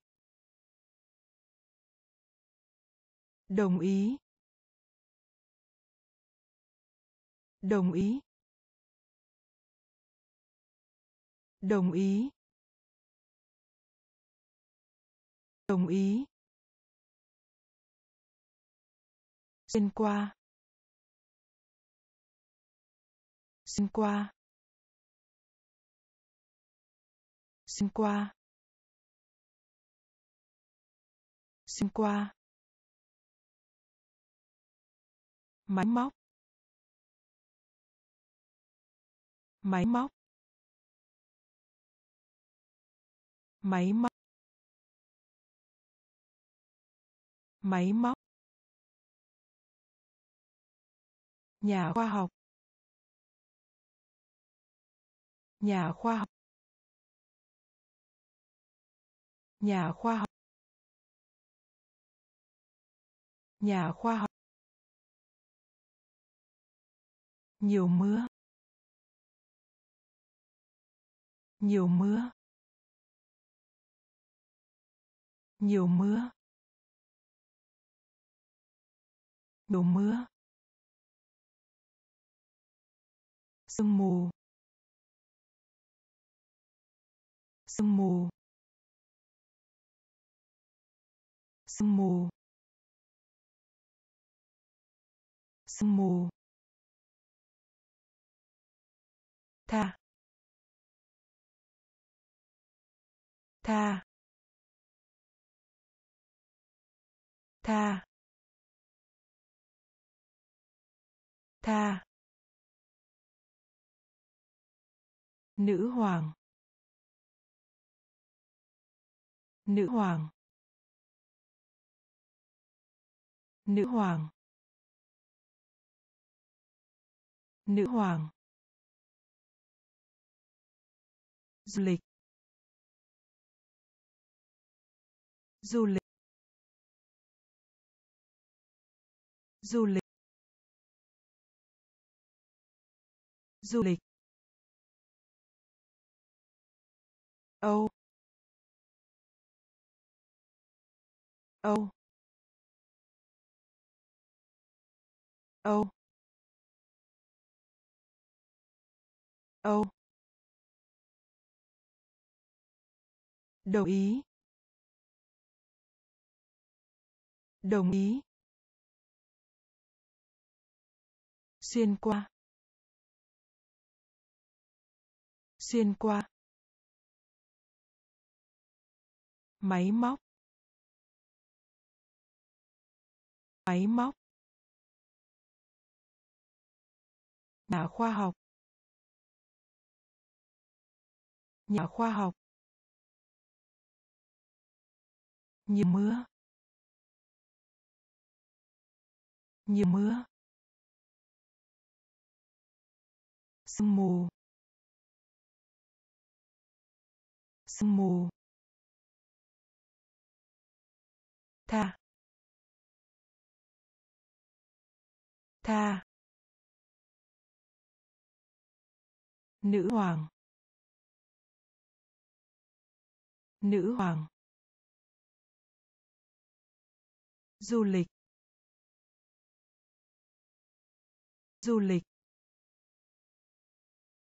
Đồng ý. Đồng ý. Đồng ý. Đồng ý. Xuyên qua. Xuyên qua. Xuyên qua. Xuyên qua. Máy móc. Máy móc. Máy móc. Máy móc. Nhà khoa học. Nhà khoa học. Nhà khoa học. Nhà khoa học. Nhiều mưa. Nhiều mưa. Nhiều mưa. Nhiều mưa. Sương mù. Sương mù. Sương mù. Sương mù. Tha. Tha. Tha. Tha. Nữ hoàng. Nữ hoàng. Nữ hoàng. Nữ hoàng. Du lịch. Du lịch. Du lịch. Du lịch. Âu. Âu. Âu. Âu. Đồng ý. Đồng ý. Xuyên qua. xuyên qua, máy móc, máy móc, nhà khoa học, nhà khoa học, như mưa, như mưa, sương mù, sương mù, tha, tha, nữ hoàng, nữ hoàng, du lịch, du lịch,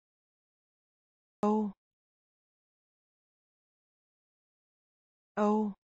Âu, Âu,